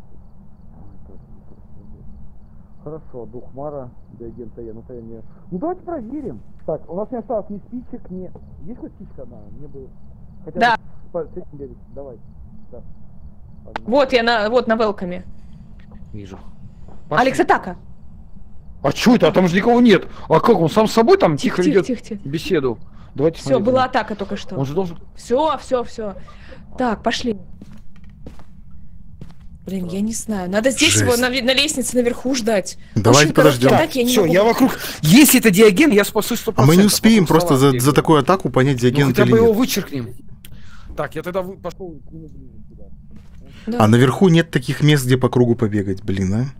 Хорошо, Дух Мара, Диоген, Тае, ну Тае не... Ну давайте проверим. Так, у нас не осталось ни спичек, ни... Есть хоть спичка одна? Мне бы... Хотя да. С этим бегать, давай. Да. Вот я на велкаме. Вижу. Пошли. Алекс, атака. А чё это? А там же никого нет. А как он сам с собой там тихо ведет тихо. беседу? Давайте. Все, была атака только что. Он же должен. Все. Так, пошли. Блин, я не знаю. Надо здесь его на лестнице наверху ждать. Давайте подождем. Все, я вокруг. Если это Диоген, я спасусь 100%. А мы не успеем просто за такую атаку понять, Диоген это или нет. Хотя бы его вычеркнем. Так, я тогда пошел к нему сюда. Да. А наверху нет таких мест, где по кругу побегать, блин, а?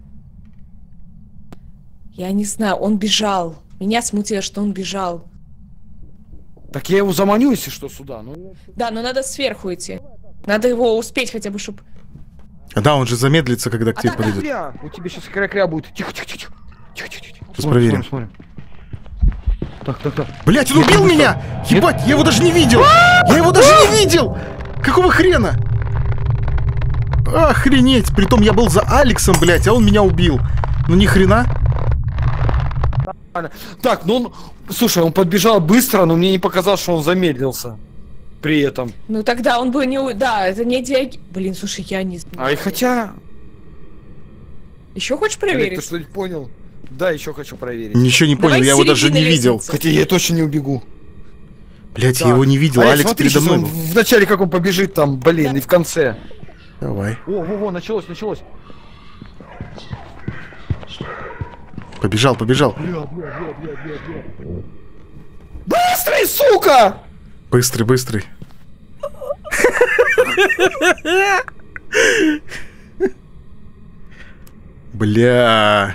Я не знаю, он бежал. Меня смутило, что он бежал. Так я его заманю, если что, сюда. Да, но надо сверху идти. Надо его успеть хотя бы, чтобы... Да, он же замедлится, когда к тебе подойдет. У тебя сейчас кря-кря будет. Тихо. Сейчас проверим. Смотрим. Так. Блять, он убил меня! Ебать, я его даже не видел! Я его даже не видел! Какого хрена? Охренеть! Притом я был за Алексом, блять, а он меня убил. Ну ни хрена. Так, ну он... Слушай, он подбежал быстро, но мне не показалось, что он замедлился. При этом. Ну тогда он бы не... Да, это не Диоген. Блин, слушай, я не знаю. А и хотя... Еще хочешь проверить? Ты что-нибудь понял? Да, еще хочу проверить. Ничего не понял, я его даже не видел. Хотя я точно не убегу. Блять, я его не видел, Алекс передо мной. В начале как он побежит там, блин, и в конце. Давай. Во, началось. Побежал. Быстрый, сука! Быстрый. Бля.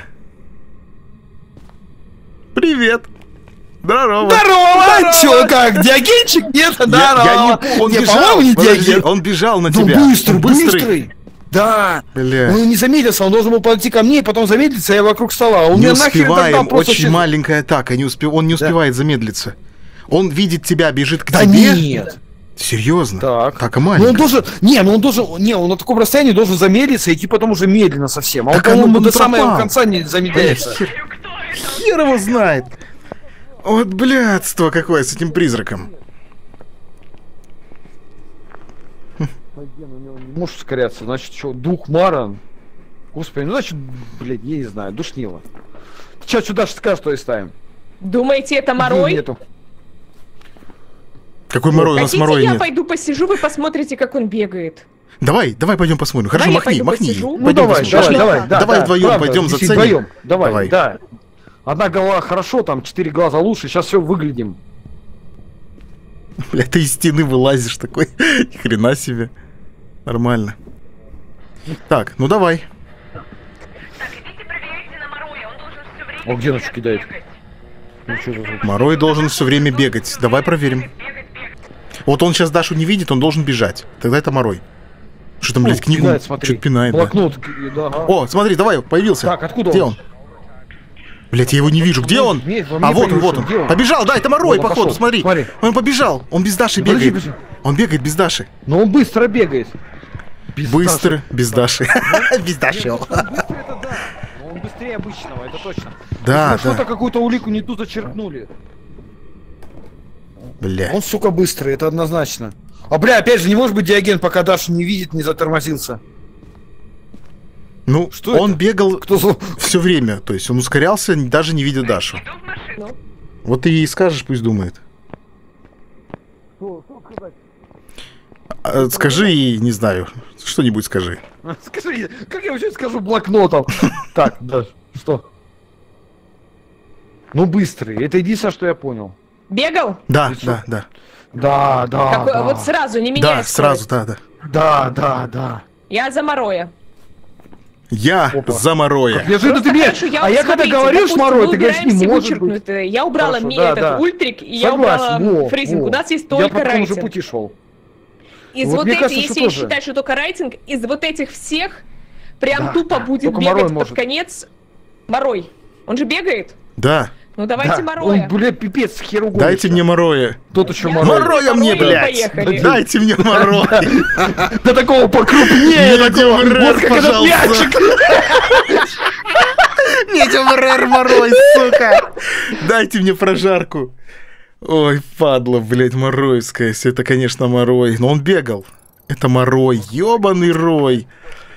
Привет. Здорово. Чё, как, Диогенчик? Нет, здорово. Он бежал, не Диоген. Он бежал на тебя. Быстрый. Да. Бля. Он не замедлился, он должен был подойти ко мне и потом замедлиться, я вокруг стола. Он не успеваем, очень маленькая атака, он не успевает замедлиться. Он видит тебя, бежит к тебе. Нет. Серьезно? Так, а маленькая. Он на таком расстоянии должен замедлиться и идти потом уже медленно совсем. А он, по-моему, до самого конца не замедляется. Хер его знает. Вот блядство какое с этим призраком. Может ускоряться, значит, что, Дух Мара? Господи, ну значит, блядь, я не знаю, душнило. Ты что Даша скажешь, что и ставим? Думаете, это Морой? Нету. Какой Морой? У нас Морой нет. Я пойду посижу, вы посмотрите, как он бегает. Давай пойдем посмотрим. Хорошо, махни. Ну давай вдвоем пойдем заценим. Давай, да. Одна голова хорошо, там 4 глаза лучше, сейчас все выглядим. Бля, ты из стены вылазишь такой. Ни хрена себе. Нормально. Так, ну давай. Так, идите проверяйте на Мороя, он должен все время... О, где ночью кидает? Морой должен все время бегать. Давай проверим. Вот он сейчас Дашу не видит, он должен бежать. Тогда это Морой. Что там, блядь, книгу что-то пинает. Блокнот, да. О, смотри, давай, появился. Так, откуда Где он? Блять, я его не вижу. Где он? А вот он. Побежал, да, это Морой, походу, смотри. Он побежал, он без Даши бегает. Он бегает без Даши. Но он быстро бегает. Без Быстро, без Даши. Без Даши. Нет, он быстрый, это да. Но он быстрее обычного, это точно. Да, Мы что-то да. какую-то улику не ту зачеркнули. Бля. Он, сука, быстрый, это однозначно. А, бля, опять же, не может быть Диоген, пока Даша не видит, не затормозился. Ну, Что он это? бегал Кто за... все время. То есть он ускорялся, даже не видя Дашу. Ну, Вот ты ей скажешь, пусть думает. А, скажи ей, не знаю, что-нибудь скажи. Скажи, как я вообще скажу блокнотом? Так, Даш, что? Ну, быстрый, это единственное, что я понял. бегал? Да, Ты да, да. Да, да, Какой- да. Вот сразу, не меняя Да, скорость. сразу, да, да. Да, да, да. Я за Мороя. Я Опа. за Мороя. Неожиданно ты мне... Хорошо, А я вот когда смотрите, говоришь, допустим, Морой, мы ты говоришь, не убираем все может быть. вычеркнутые. Я убрала Хорошо, мне да, этот да. ультрик, и я Согласен, убрала во, фрейзинг. во. У нас есть Я только по такому же райтинг. пути шел. Из Вот вот мне этих, кажется, если что не тоже. считать, что только райтинг, из вот этих всех прям Да, тупо да, будет только бегать Морой под может. конец Морой. Он же бегает. Да, Ну давайте Да, Мороя. он, бля, пипец, херу дайте мне Мороя. Тот еще Я- Морой. Мороя мне, Мороя, блядь! поехали. Дайте мне Мороя! Да такого покрупнее, Медиум такого, рэр, вот как этот мячик. пожалуйста! Медиум рэр Морой, сука! Дайте мне прожарку. Ой, падла, блядь, Моройская. Если это, конечно, Морой. Но он бегал. Это Морой, ёбаный рой.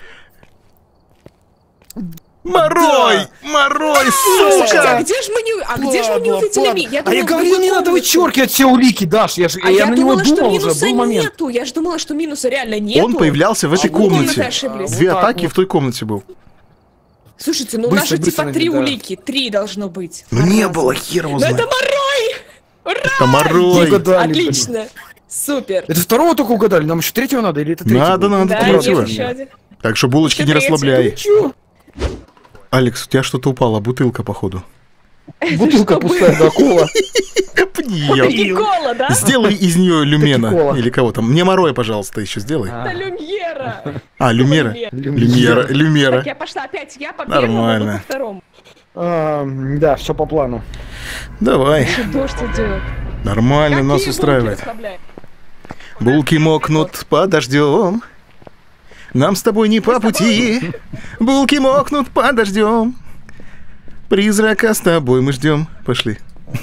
Морой! Морой, Слушайте, а сука! где же мы не увидели ми? А я говорил, не надо вычеркивать. вычеркивать все улики, Даш. Я на него думала, что думал уже, минуса был момент. нету. Я же думала, что минуса реально нету. Он появлялся в этой вы комнаты комнате. ошиблись. Две Вот так атаки вот. в той комнате был. Слушайте, ну у Быстро, нас же быстро типа 3 да. улики. 3 должно быть. Ну не Раза. было, хер его Но это знает. Морой! Ура! Это Морой. Угадали, блин. Отлично. Супер. Это второго только угадали, нам еще третьего надо или это третий? Надо, был? надо, Да, третьего. есть еще один. Так что булочки Еще не третий. расслабляй. Чё? Алекс, у тебя что-то упало, бутылка, походу. Бутылка Что пустая, да, кола. Пни её. Никола, да? Сделай из нее люмена. Кола. Или кого там. Мне Мороя, пожалуйста, еще сделай. Это Люмьера. А, Люмера. Люмера. Люмера. Так, я пошла опять, я по первому, Нормально. вы по второму. Да, все по плану. Давай. Дождь идет. Нормально, нас Какие устраивает. булки расслабляют? Булки мокнут под дождем. Нам с тобой не по пути. Булки мокнут под дождем. Призрака с тобой мы ждем. Пошли.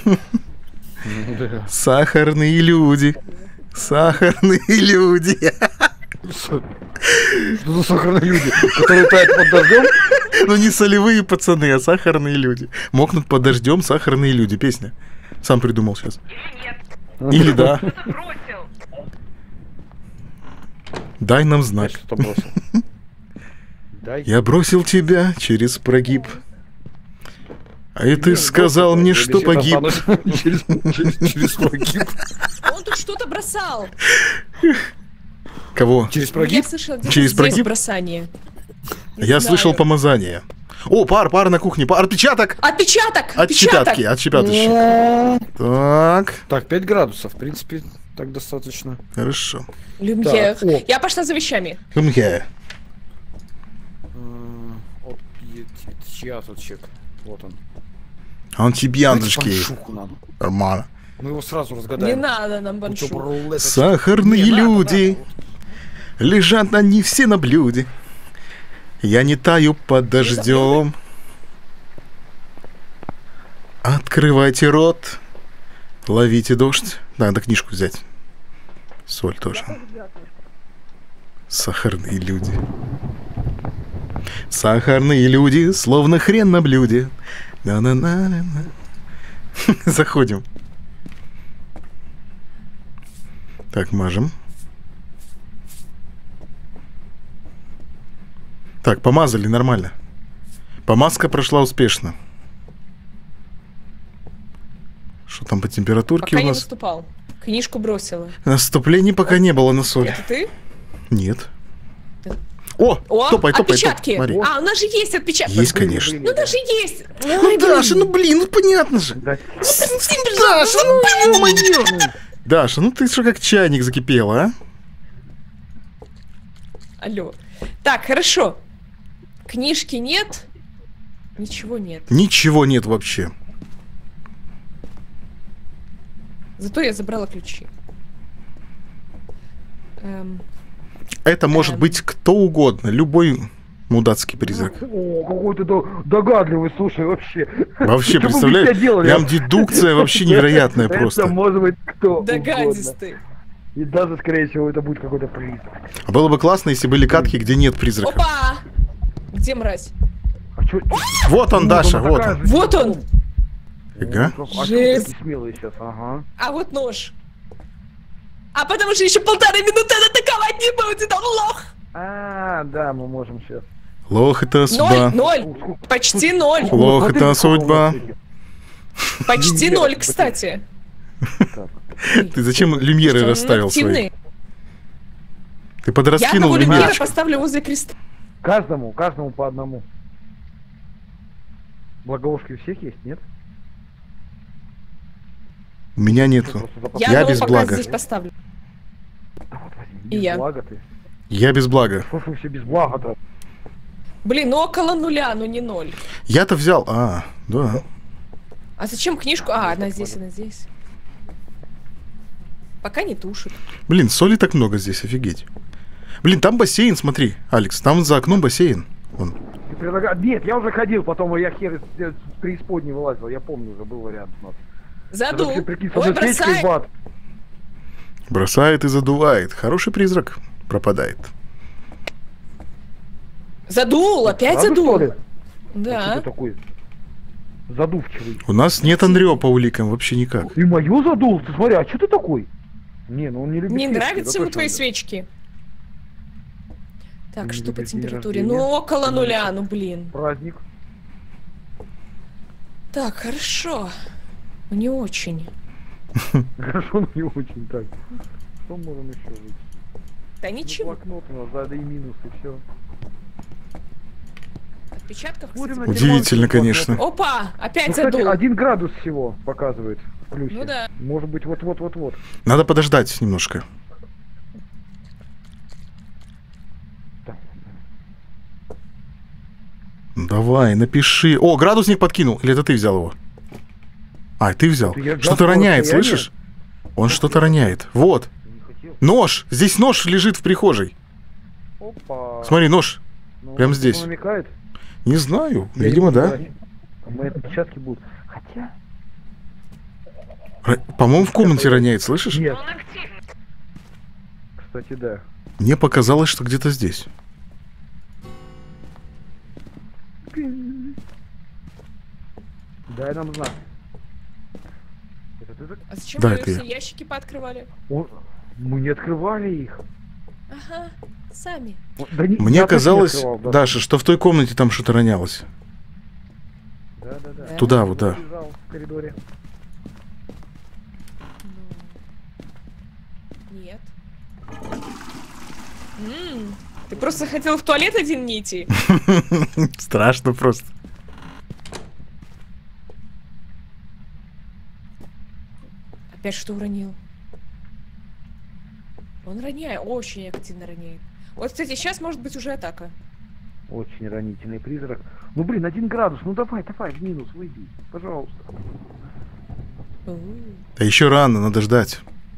Сахарные люди. Сахарные люди. Что за сахарные люди, которые тают под дождем? Ну не солевые пацаны, а сахарные люди. Мокнут под дождем сахарные люди. Песня. Сам придумал сейчас. Или да. Дай нам знак. Что бросил? Дай. Я бросил тебя через прогиб. А и ты сказал мне, что погиб. Через прогиб. Он тут что-то бросал. Кого? Через Я прогиб? слышала где-то Через здесь прогиб? бросание. Не Я знаю. слышал помазание. О, пар на кухне. Пар, отпечаток! Отпечаток! Отчепятки, отчепяточек. Так, Так, 5 градусов, в принципе, так достаточно. хорошо. Люмьер. Так, о. Я пошла за вещами. Мге. Вот, чья тут чек? Вот он. Антибиандочки. Баншуху нам. Нормально. Мы его сразу Не разгадаем. надо нам баншу. Сахарные люди. Лежат они все на блюде. Я не таю под дождем. Открывайте рот. Ловите дождь. Надо книжку взять. Соль тоже. Сахарные люди. Сахарные люди, словно хрен на блюде. На-на-на-на-на. Заходим. Так, мажем. Так, помазали нормально. Помазка прошла успешно. Что там по температурке Пока у не нас? наступал. Книжку бросила. Наступлений пока не было на соль. Это ты? Нет. О, О, топай. отпечатки. Смотри. А, у нас же есть отпечатки. Есть, конечно. Ну даже есть. Ну, Даша, ну блин, ну понятно же. Даша, ну ё-моё. Даша, ну ты что как чайник закипела, а? Алло. Так, хорошо. Книжки нет. Ничего нет. Ничего нет вообще. Зато я забрала ключи. Это может быть кто угодно, любой мудацкий призрак. О, какой ты догадливый, слушай, вообще. Вообще, Что бы мы представляешь, тебя делали? прям дедукция вообще невероятная Это просто. может быть кто угодно. Догадистый. И даже, скорее всего, это будет какой-то призрак. А было бы классно, если были катки, где нет призрака. Опа! Где мразь? А чё? Вот он, Даша, вот такая он. же. Вот он! Фига. А чё Жесть. такие смелые сейчас, ага. А вот нож. А потому что еще 1,5 минуты атаковать не будет, он лох! А, да, мы можем сейчас. Лох это судьба. 0! Почти 0! Лох это судьба. Почти 0, кстати. Ты зачем люмьеры Что, он расставил свои? активный? Ты Я подраскинул одного люмьера люмьерочку. поставлю возле креста. Каждому по одному. Благовушки у всех есть, нет? У меня нету. Просто запас- Я Я одного без пока блага. здесь поставлю. Да вот возьми, И без я. блага ты. Я без блага. Что ж вы все без блага-то? Блин, ну около 0, ну не 0. Я-то взял. А, да. А зачем книжку? А, она здесь, она здесь. Пока не тушит. Блин, соли так много здесь, офигеть. Блин, там бассейн, смотри, Алекс, там за окном бассейн. Вон. Ты предлагаешь... Нет, я уже ходил, потом я хер из преисподней вылазил, я помню, уже был вариант у нас. Задул. Вообще, прикинь, с Ой, одной свечкой бросай. бат. Бросает и задувает. Хороший призрак пропадает. Задул, опять Правда, задул. что ли? Что Да. ты такой задувчивый? У нас нет Андрео по уликам вообще никак. И мою задул? Ты смотри, а что ты такой? Не, ну он не любит Не свечки, нравятся это ему точно твои нет. свечки? Так, Не что по любит день температуре? рождения. Ну, около 0, ну блин. Праздник. Так, хорошо. Ну, не очень. Хорошо, но не очень так. Что можем еще выйти? Да Ну, ничего. блокнот у нас, да и минус, и все. Отпечатков, Смотрим кстати, на Удивительно, термометр, конечно. Опа! Опять Ну, кстати, задул. 1 градус всего показывает в плюсе. Ну да. Может быть, вот-вот-вот-вот. Надо подождать немножко. Так. Давай, напиши. О, градусник подкинул. Или это ты взял его? А, ты взял. Это я взял Что-то по роняет, расстоянию. слышишь? Он что-то роняет. Вот. Не хотел. Нож. Здесь нож лежит в прихожей. Опа. Смотри, нож. Ну, прям что здесь. намекает? Не знаю. Я Видимо, не да. знаю. Мои отпечатки будут. Хотя... По-моему, в комнате роняет, слышишь? Нет. Кстати, да. Мне показалось, что где-то здесь. Дай нам знак. Это ты так? А зачем Да, вы это все я. ящики пооткрывали? Мы не открывали их. Ага, сами. Да не- Мне я точно не казалось, открывал, да. Даша, что в той комнате там что-то ронялось. Да. Туда вот, да. Лежал в коридоре. Ну, нет. Ты просто хотел в туалет один не идти? Страшно просто. Опять что уронил? Он роняет, очень активно роняет. Вот, кстати, сейчас может быть уже атака. Очень ранительный призрак. Ну блин, 1 градус. Ну давай, в минус выйди. Пожалуйста. Да еще рано, надо ждать.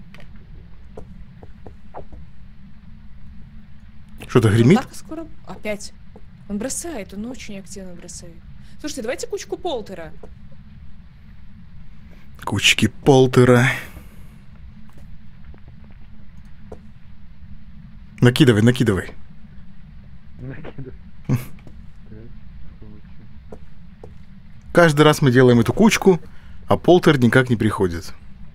Что-то гремит? Атака скоро. Опять. Он бросает, он очень активно бросает. Слушайте, давайте кучку полтера. Кучки полтера. Накидывай, накидывай. Каждый раз мы делаем эту кучку, а полтер никак не приходит.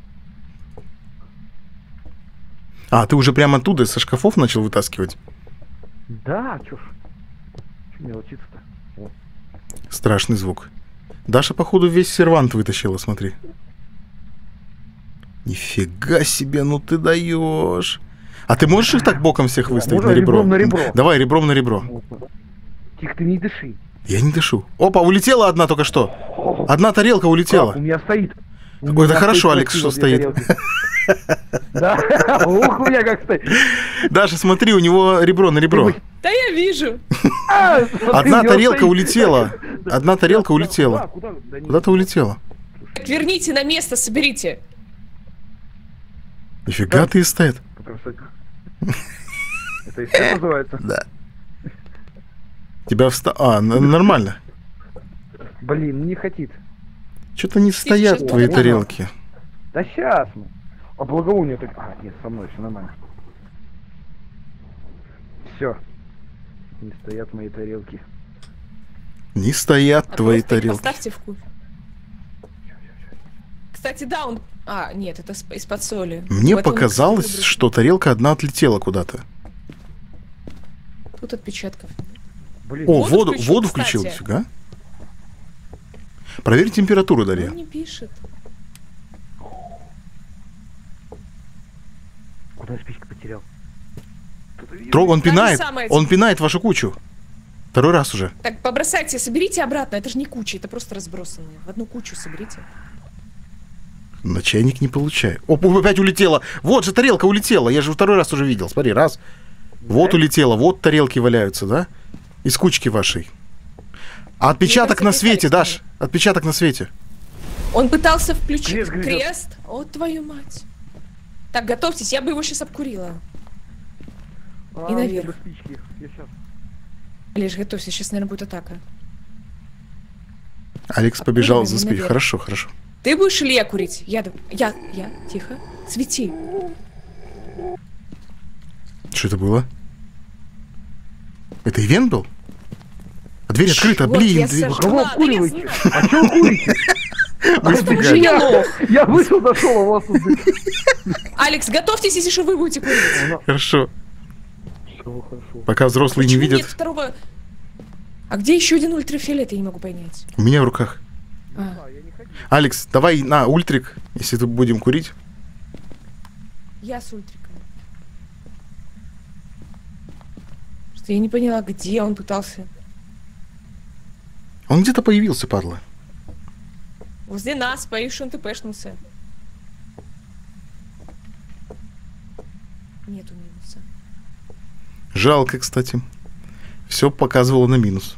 А, ты уже прямо оттуда, со шкафов начал вытаскивать? Да, чё ж. Чё мелочиться-то? О. Страшный звук. Даша, походу, весь сервант вытащила, смотри. Нифига себе, ну ты даешь. А ты можешь их так боком всех выставить можно на ребро? ребром на ребро. Давай, ребром на ребро. Тихо, ты не дыши. Я не дышу. Опа, улетела одна только что. Одна тарелка Как, улетела. у меня стоит. У Ой, меня это хорошо, стоит Алекс, что красиво, стоит. две тарелки. Да, ух, у меня как стоит. Даша, смотри, у него ребро на ребро. Да я вижу. А, смотри, Одна у него тарелка стоит. улетела. Одна тарелка улетела. Куда? Да не- Куда-то улетела. Верните на место, соберите. Нифига ты стоит. Красота. Это еще называется? Да. Тебя нормально. Блин, не хотит. Что-то не стоят сейчас твои будет. тарелки. Да сейчас мы. А благовоние так... А, нет, со мной все нормально. Все. Не стоят мои тарелки. Не стоят А твои просто их тарелки. Поставьте в кучу. Кстати, да, он... А, нет, это из-под соли. Мне Вот он, показалось, кстати, что тарелка одна отлетела куда-то. Тут отпечатков. Блин, О, Воду воду включил, включил, кстати. фига. Проверь температуру, Он Дарья. не пишет. куда я спичку потерял? Он пинает, самое- он пинает вашу кучу. Второй раз уже. Так, побросайте, соберите обратно. Это же не куча, это просто разбросанные. В одну кучу соберите. На чайник не получаю. Опять улетела. Вот же тарелка улетела. Я же второй раз уже видел. Смотри, раз. Вот улетела. Вот тарелки валяются, да? Из кучки вашей. А отпечаток кажется, на свете, Виталик Даш. Отпечаток на свете. Он пытался включить Крест грызет. крест. О, твою мать. Так, готовьтесь, я бы его сейчас обкурила. И наверх. Без спички. Я сейчас. Лишь готовься, сейчас, наверное, будет атака. Алекс побежал за Обкуриваем спичкой. наверх. Хорошо, хорошо. Ты будешь или я курить? Я, тихо. Свети. Что это было? Это ивент был? А дверь открыта, Вот, блин. я дверь- сожгла. Кого Да я обкуриваете? знаю. А что вы курите? Вы Потому что испугали. я лох. Я вышел, дошел, а у вас тут... Алекс, готовьтесь, если что, вы будете курить. Хорошо. Все хорошо. Пока взрослые не Почему видят. нет второго... А где еще один ультрафиолет, я не могу понять. У меня в руках. А, Алекс, давай на ультрик, если тут будем курить. я с ультриком. Что я не поняла, где он пытался. Он где-то появился, падла. Возле нас, боюсь, что он тпшнулся. Нету минуса. Жалко, кстати. Все показывало на минус.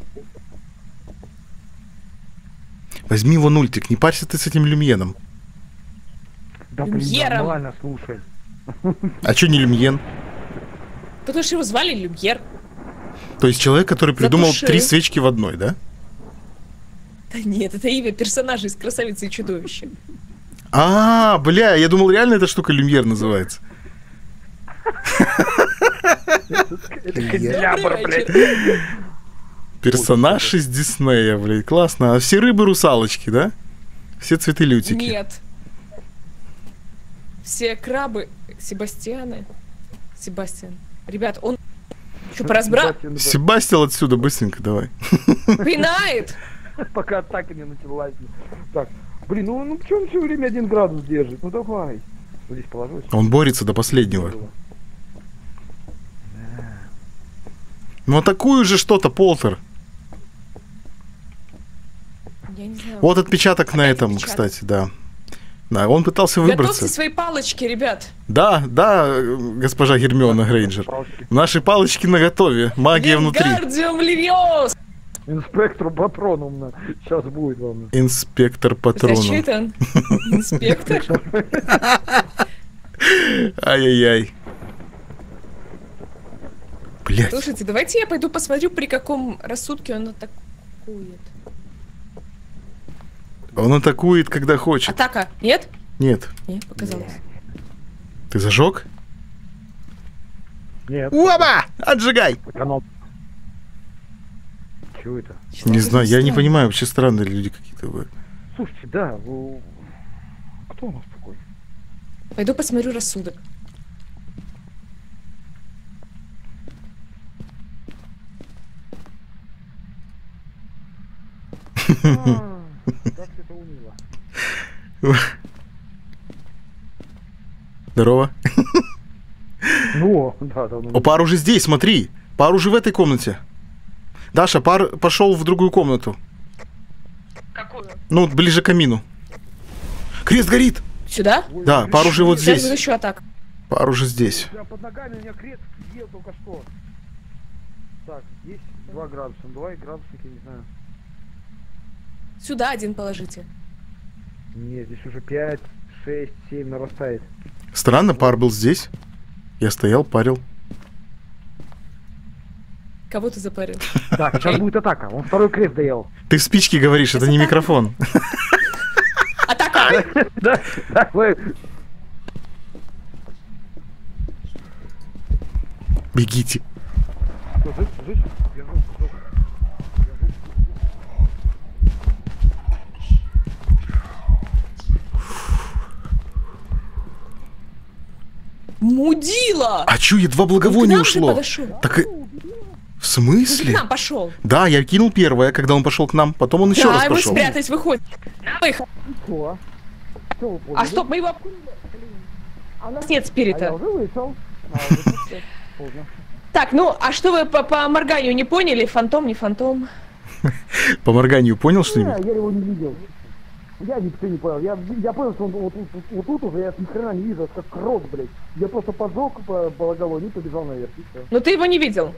Возьми вон ультик, не парься ты с этим люмьеном. Да блин, Люмьером. нормально, слушай. А чё не люмьен? Потому что его звали Люмьер. То есть человек, который придумал Затушил. 3 свечки в одной, да? Да нет, это имя персонажа из «Красавицы и чудовища». А, бля, я думал, реально эта штука люмьер называется. Это канделябр, Добрый блядь. вечер. Персонаж из Диснея, блядь, классно. А все рыбы русалочки, да? Все цветы лютики. Нет. Все крабы Себастьяны. Себастьян. Ребят, он что, по разбра... Себастьян отсюда, быстренько давай. пинает? Пока атака не началась. Так, блин, ну почему он все время 1 градус держит? Ну давай. Вот здесь положусь. Он борется до последнего. Ну атакую же что-то, Полтер. Я не знаю. Вот отпечаток на Опять этом, отпечаток. кстати, да. Да, он пытался Готовьте выбраться. свои палочки, ребят. Да, да, госпожа Гермиона Грейнджер. Палочки. Наши палочки наготове. Магия внутри. Вингардиум Левиос! Инспектору патроном. Сейчас будет вам. Инспектор А что патроном. это он? Инспектор? Ай-яй-яй. Блять. Слушайте, давайте я пойду посмотрю, при каком рассудке он атакует. Он атакует, когда хочет. Атака. Нет? Нет. Нет, показалось. Ты зажег? Нет. Уаба! Отжигай! Канал. Чего это? Что-то Не это знаю, я не странно. понимаю, вообще странные люди какие-то бывают. Слушайте, да. Кто у нас такой? Пойду посмотрю рассудок. Как это уныло. Здорово. Ну, да, да. О, пар уже здесь, смотри. Пар уже в этой комнате. Даша, пар пошел в другую комнату. Какую? Ну, ближе к камину. Крест горит! Сюда? Да, пар уже вот Сейчас здесь. будет еще атака. Пар уже здесь. Прям под ногами у меня крест съел только что. Так, здесь 2 градуса. 2 градусника, не знаю. Сюда один положите. Нет, здесь уже 5, 6, 7 нарастает. Странно, пар был здесь. Я стоял, парил. Кого ты запарил? Так, сейчас будет атака. Он второй крест доел. Ты в спичке говоришь, это не микрофон. Атака! Да, Бегите. Мудила! А чё, едва Он к благовоние нам же ушло? подошел. Так и... В Он к смысле? нам пошел. Да, я кинул первое, когда он пошел к нам, потом он еще Да, раз ему пошел. спрятать, выходит. Выход. Что? Что вы поняли? А стоп, мы его обкурили. А у нас нет спирита. уже вышел. Уже поздно. Так, ну, а что вы по морганию не поняли? Фантом, не фантом? По морганию понял что-нибудь? Я его не видел. Я ничего не понял. Я понял, что он вот тут уже, я ни хрена не вижу, это как крот, блядь. Я просто поджег по благовонию и побежал наверх, и всё. Ну ты его не видел?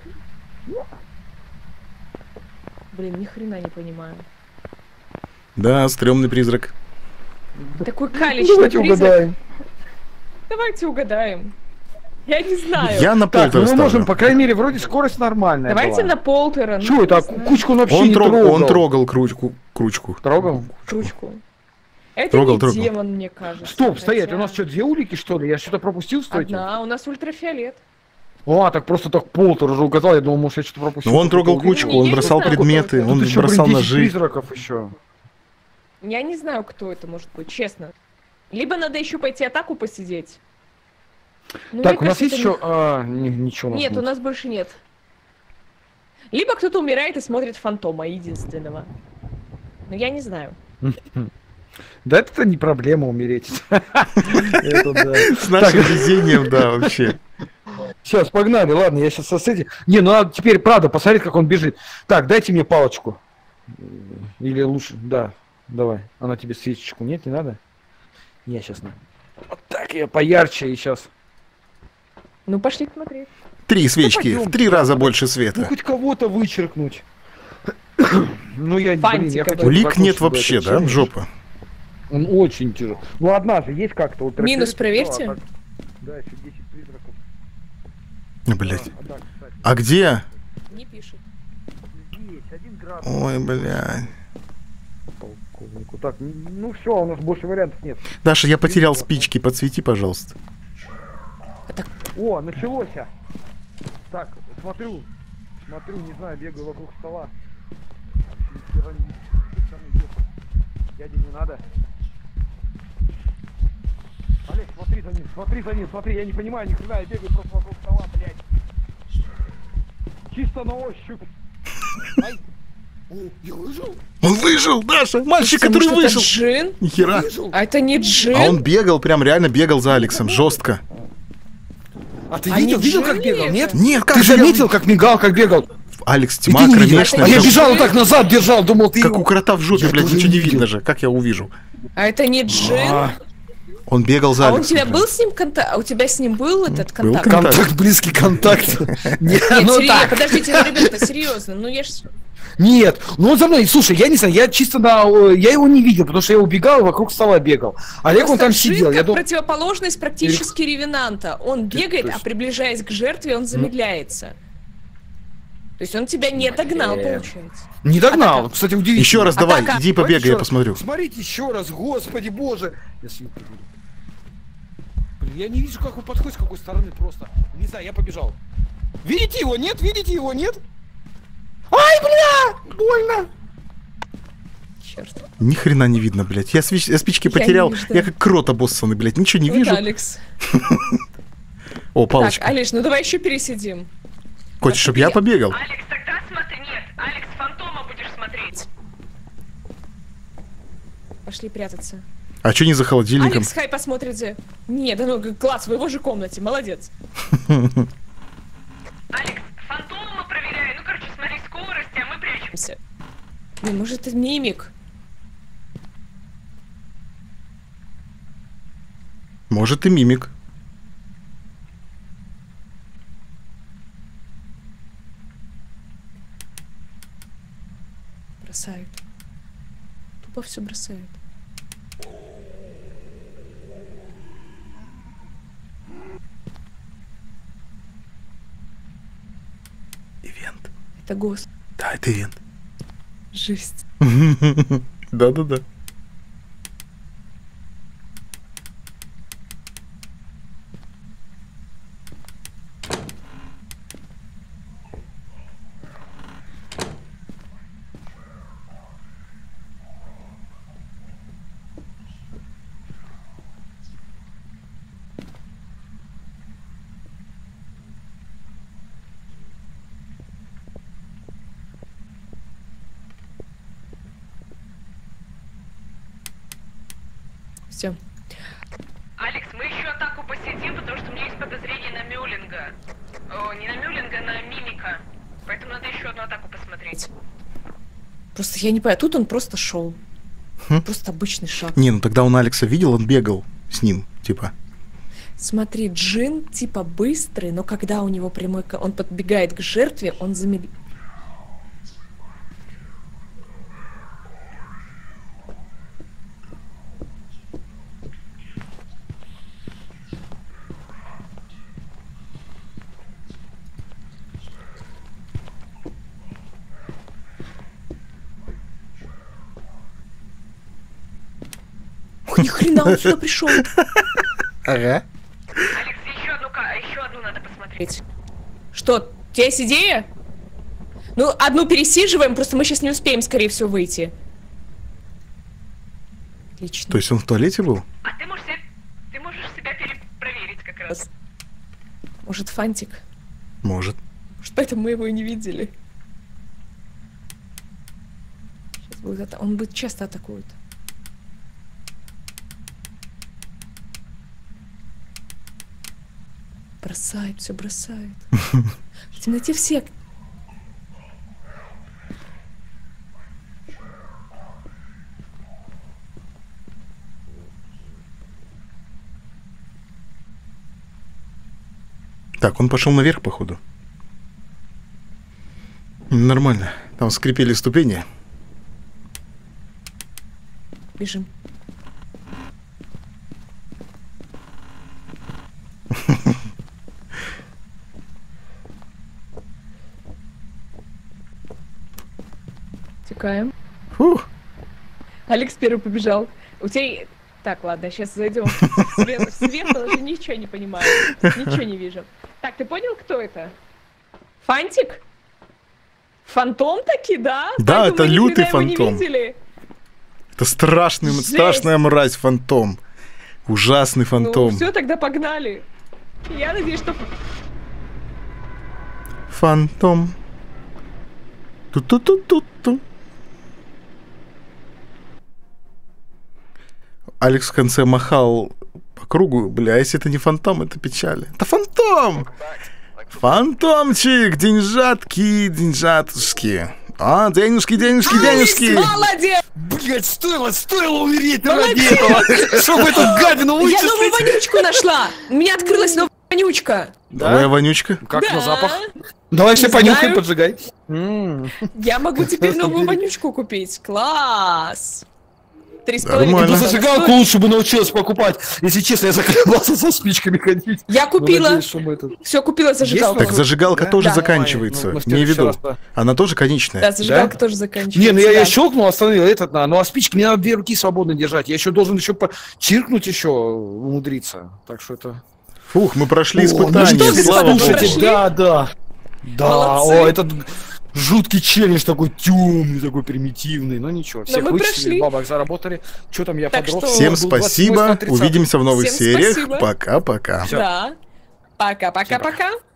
Блин, ни хрена не понимаю. Да, стрёмный призрак. Такой калечный Давайте призрак. угадаем. Давайте угадаем. Я не знаю. Я на Так, ну полтора мы можем, ставлю. по крайней мере, вроде скорость нормальная Давайте была. на полтора. Чё это? Кучку он вообще Он, не он трогал кручку. Трогал? Кружку. Это Трогал, не трогал. демон, мне кажется. Стоп, стоять, хотя- у нас что, две улики, что ли? Я что-то пропустил, стойте? Одна, у нас ультрафиолет. А, так просто так Полтер уже указал, я думал, может, я что-то пропустил. Ну, он трогал Какую-то кучку, Не, он я не бросал знаю, предметы, кто он Тут еще, бросал блин, 10 ножи. призраков еще. Я не знаю, кто это может быть, честно. Либо надо еще пойти атаку посидеть. Ну, Так, мне у нас кажется, есть это еще... ничего у нас Нет, у нас больше нет. Либо кто-то умирает и смотрит фантома единственного. Но я не знаю. Да это не проблема умереть. Это да. С нашим везением, да, вообще. Сейчас, погнали, ладно, я сейчас с этим... Не, ну а теперь, правда, посмотреть, как он бежит. Так, дайте мне палочку. Или лучше, да, давай. Она тебе свечечку, нет, не надо? Я сейчас на... Вот так я поярче и сейчас. Ну, пошли смотреть. 3 свечки, в 3 раза больше Ну, света. хоть кого-то вычеркнуть. Ну, я, блин, Фантика я бы. хотел Улик закончить нет бы вообще, этот да, челлендж. жопа? Он очень тяжелый. Ну, одна же есть как-то. Вот Минус трактиры, проверьте. а так- Да, еще 10 призраков. Блять. Да, кстати. А где? Не пишет. Есть, 1 градус Ой, блядь. полковнику. Так, ну все, у нас больше вариантов нет. Даша, я потерял спички, подсвети, пожалуйста. О, началось. Так, смотрю, не знаю, бегаю вокруг стола. Вообще, ни хера не вижу. Дядя, не надо. Олег, смотри, я не понимаю, ни хрена, я бегаю просто вокруг стола, блядь. Чисто на ощупь. Ай. О, я выжил. Он выжил, Даша, мальчик, Потому который что это выжил. джин? Нихера. А это не джин? А он бегал, прям реально бегал за Алексом, жестко. А ты А видел, не видел, как Джин бегал, ли нет? это? Нет, как Ты же я- заметил, как мигал, как бегал? Алекс, И тьма ты не видел? кромешная. А я прям бежал вот так назад, держал, думал, ты как его... у крота в жопе, Я блядь, тоже ничего не не видно видел. же. Как я увижу? А это не джин? А, Он бегал за А у Алексом. тебя прям. был с ним контакт? А у тебя с ним был этот Был контакт? контакт. Контакт, близкий контакт. Нет, Нет, ну серьезно, так. подождите, ну, ребята, серьезно, ну я ж... Нет, ну он за мной, слушай, я не знаю, я чисто я его не видел, потому что я убегал и вокруг стола бегал. Олег он Просто там джин сидел, я как думал... противоположность практически ревенанта. Он бегает, то есть- а приближаясь к жертве, он замедляется. То есть он тебя не догнал, получается. Не догнал, Атака. кстати, удивительно. Еще раз давай, Атака. иди Давайте побегай, еще я раз. посмотрю. Смотрите еще раз, господи боже. Я съемку буду. Блин, я не вижу, как он подходит, с какой стороны просто. Не знаю, я побежал. Видите его, нет? Видите его, нет? Ай, бля, больно. Черт. Ни хрена не видно, блядь. Я спички Я потерял. вижу, да. Я как крот обоссанный, блядь. Ничего не Вот вижу. Алекс. О, Так, палочка. Алиш, ну давай еще пересидим. Хочешь, чтобы я побегал? Алекс, тогда смотри. Нет, Алекс, фантома будешь смотреть. Пошли прятаться. А что не за холодильником? Алекс, хай посмотрит за... Не, да ну, класс, в его же комнате, молодец. Алекс, фантома проверяй. Ну, короче, смотри скорость, а мы прячемся. Блин, может, это мимик? Может и мимик. Бросает. Тупо все бросает. Ивент. Это гос. Да, это ивент. Жесть. Да-да-да. Все. Алекс, мы еще атаку посетим, потому что у меня есть подозрение на Мюллинга. О, не на Мюллинга, на Мимика. Поэтому надо еще одну атаку посмотреть. Просто я не понимаю, тут он просто шел. Хм. Просто обычный шаг. Не, ну тогда он Алекса видел, он бегал с ним, типа. Смотри, Джин типа быстрый, но когда у него прямой... Он подбегает к жертве, он замедляет. Ни хрена он сюда пришел. Ага. Алекс, еще одну надо посмотреть. Что, у тебя есть идея? Ну, одну пересиживаем, просто мы сейчас не успеем, скорее всего, выйти. Отлично. То есть он в туалете был? А ты можешь себя перепроверить как раз. Может, фантик? Может. Может, поэтому мы его и не видели. Сейчас будет он будет часто атакует. Бросает, все бросает. В темноте все. Так, он пошел наверх, походу. Нормально. Там скрипели ступени. Бежим. Текаем. Фух. Алекс первый побежал. У тебя... Так, ладно, сейчас зайдем в свет, уже ничего не понимаю. Ничего не вижу. Так, ты понял, кто это? Фантик? Фантом таки, да? Да, Поэтому это мы ни лютый хрена его не фантом. видели. Это страшная мразь фантом. Ужасный фантом. Ну, все, тогда погнали. Я надеюсь, что... Фантом. Ту-ту-ту-ту-ту. Алекс в конце махал по кругу. Бля, если это не фантом, это печаль. Это фантом! Фантомчик! Деньжатки, деньжатушки. А, денежки, денежки, денежки! Молодец! Блять, стоило умереть ради этого, чтобы эту гадину Я вычислить. новую вонючку нашла! У меня открылась новая вонючка. Новая вонючка. Как Да. на запах? Давай все Не понюхаем, знаю. поджигай. Я могу теперь новую вонючку купить. Класс! 3,5 Нормально. Ну, она зажигалку стоит. лучше бы научилась покупать. Если честно, я заколебался со спичками ходить. Я купила. Ну, надеюсь, что мы это- Все купила зажигалку. Так зажигалка Да? тоже Да. заканчивается. Ну, мы в Не следующий виду. раз, да. Она тоже конечная. Да, зажигалка Да? тоже заканчивается. Не, ну я да. щелкнул, остановил этот, ну а спички мне надо 2 руки свободно держать. Я еще должен еще чиркнуть еще умудриться. Так что это... Фух, мы прошли О, испытание, ну что, слава господа, богу. прошли? Слушайте, да. Да, Молодцы. о, этот жуткий челлендж такой темный, такой примитивный. Но ничего, всех мы вычислили, прошли. бабок заработали. Что там я Так подрос? что- Всем Был 28, спасибо. 30. Увидимся в новых Всем сериях. спасибо. Пока-пока. Всё. Да. Пока-пока-пока.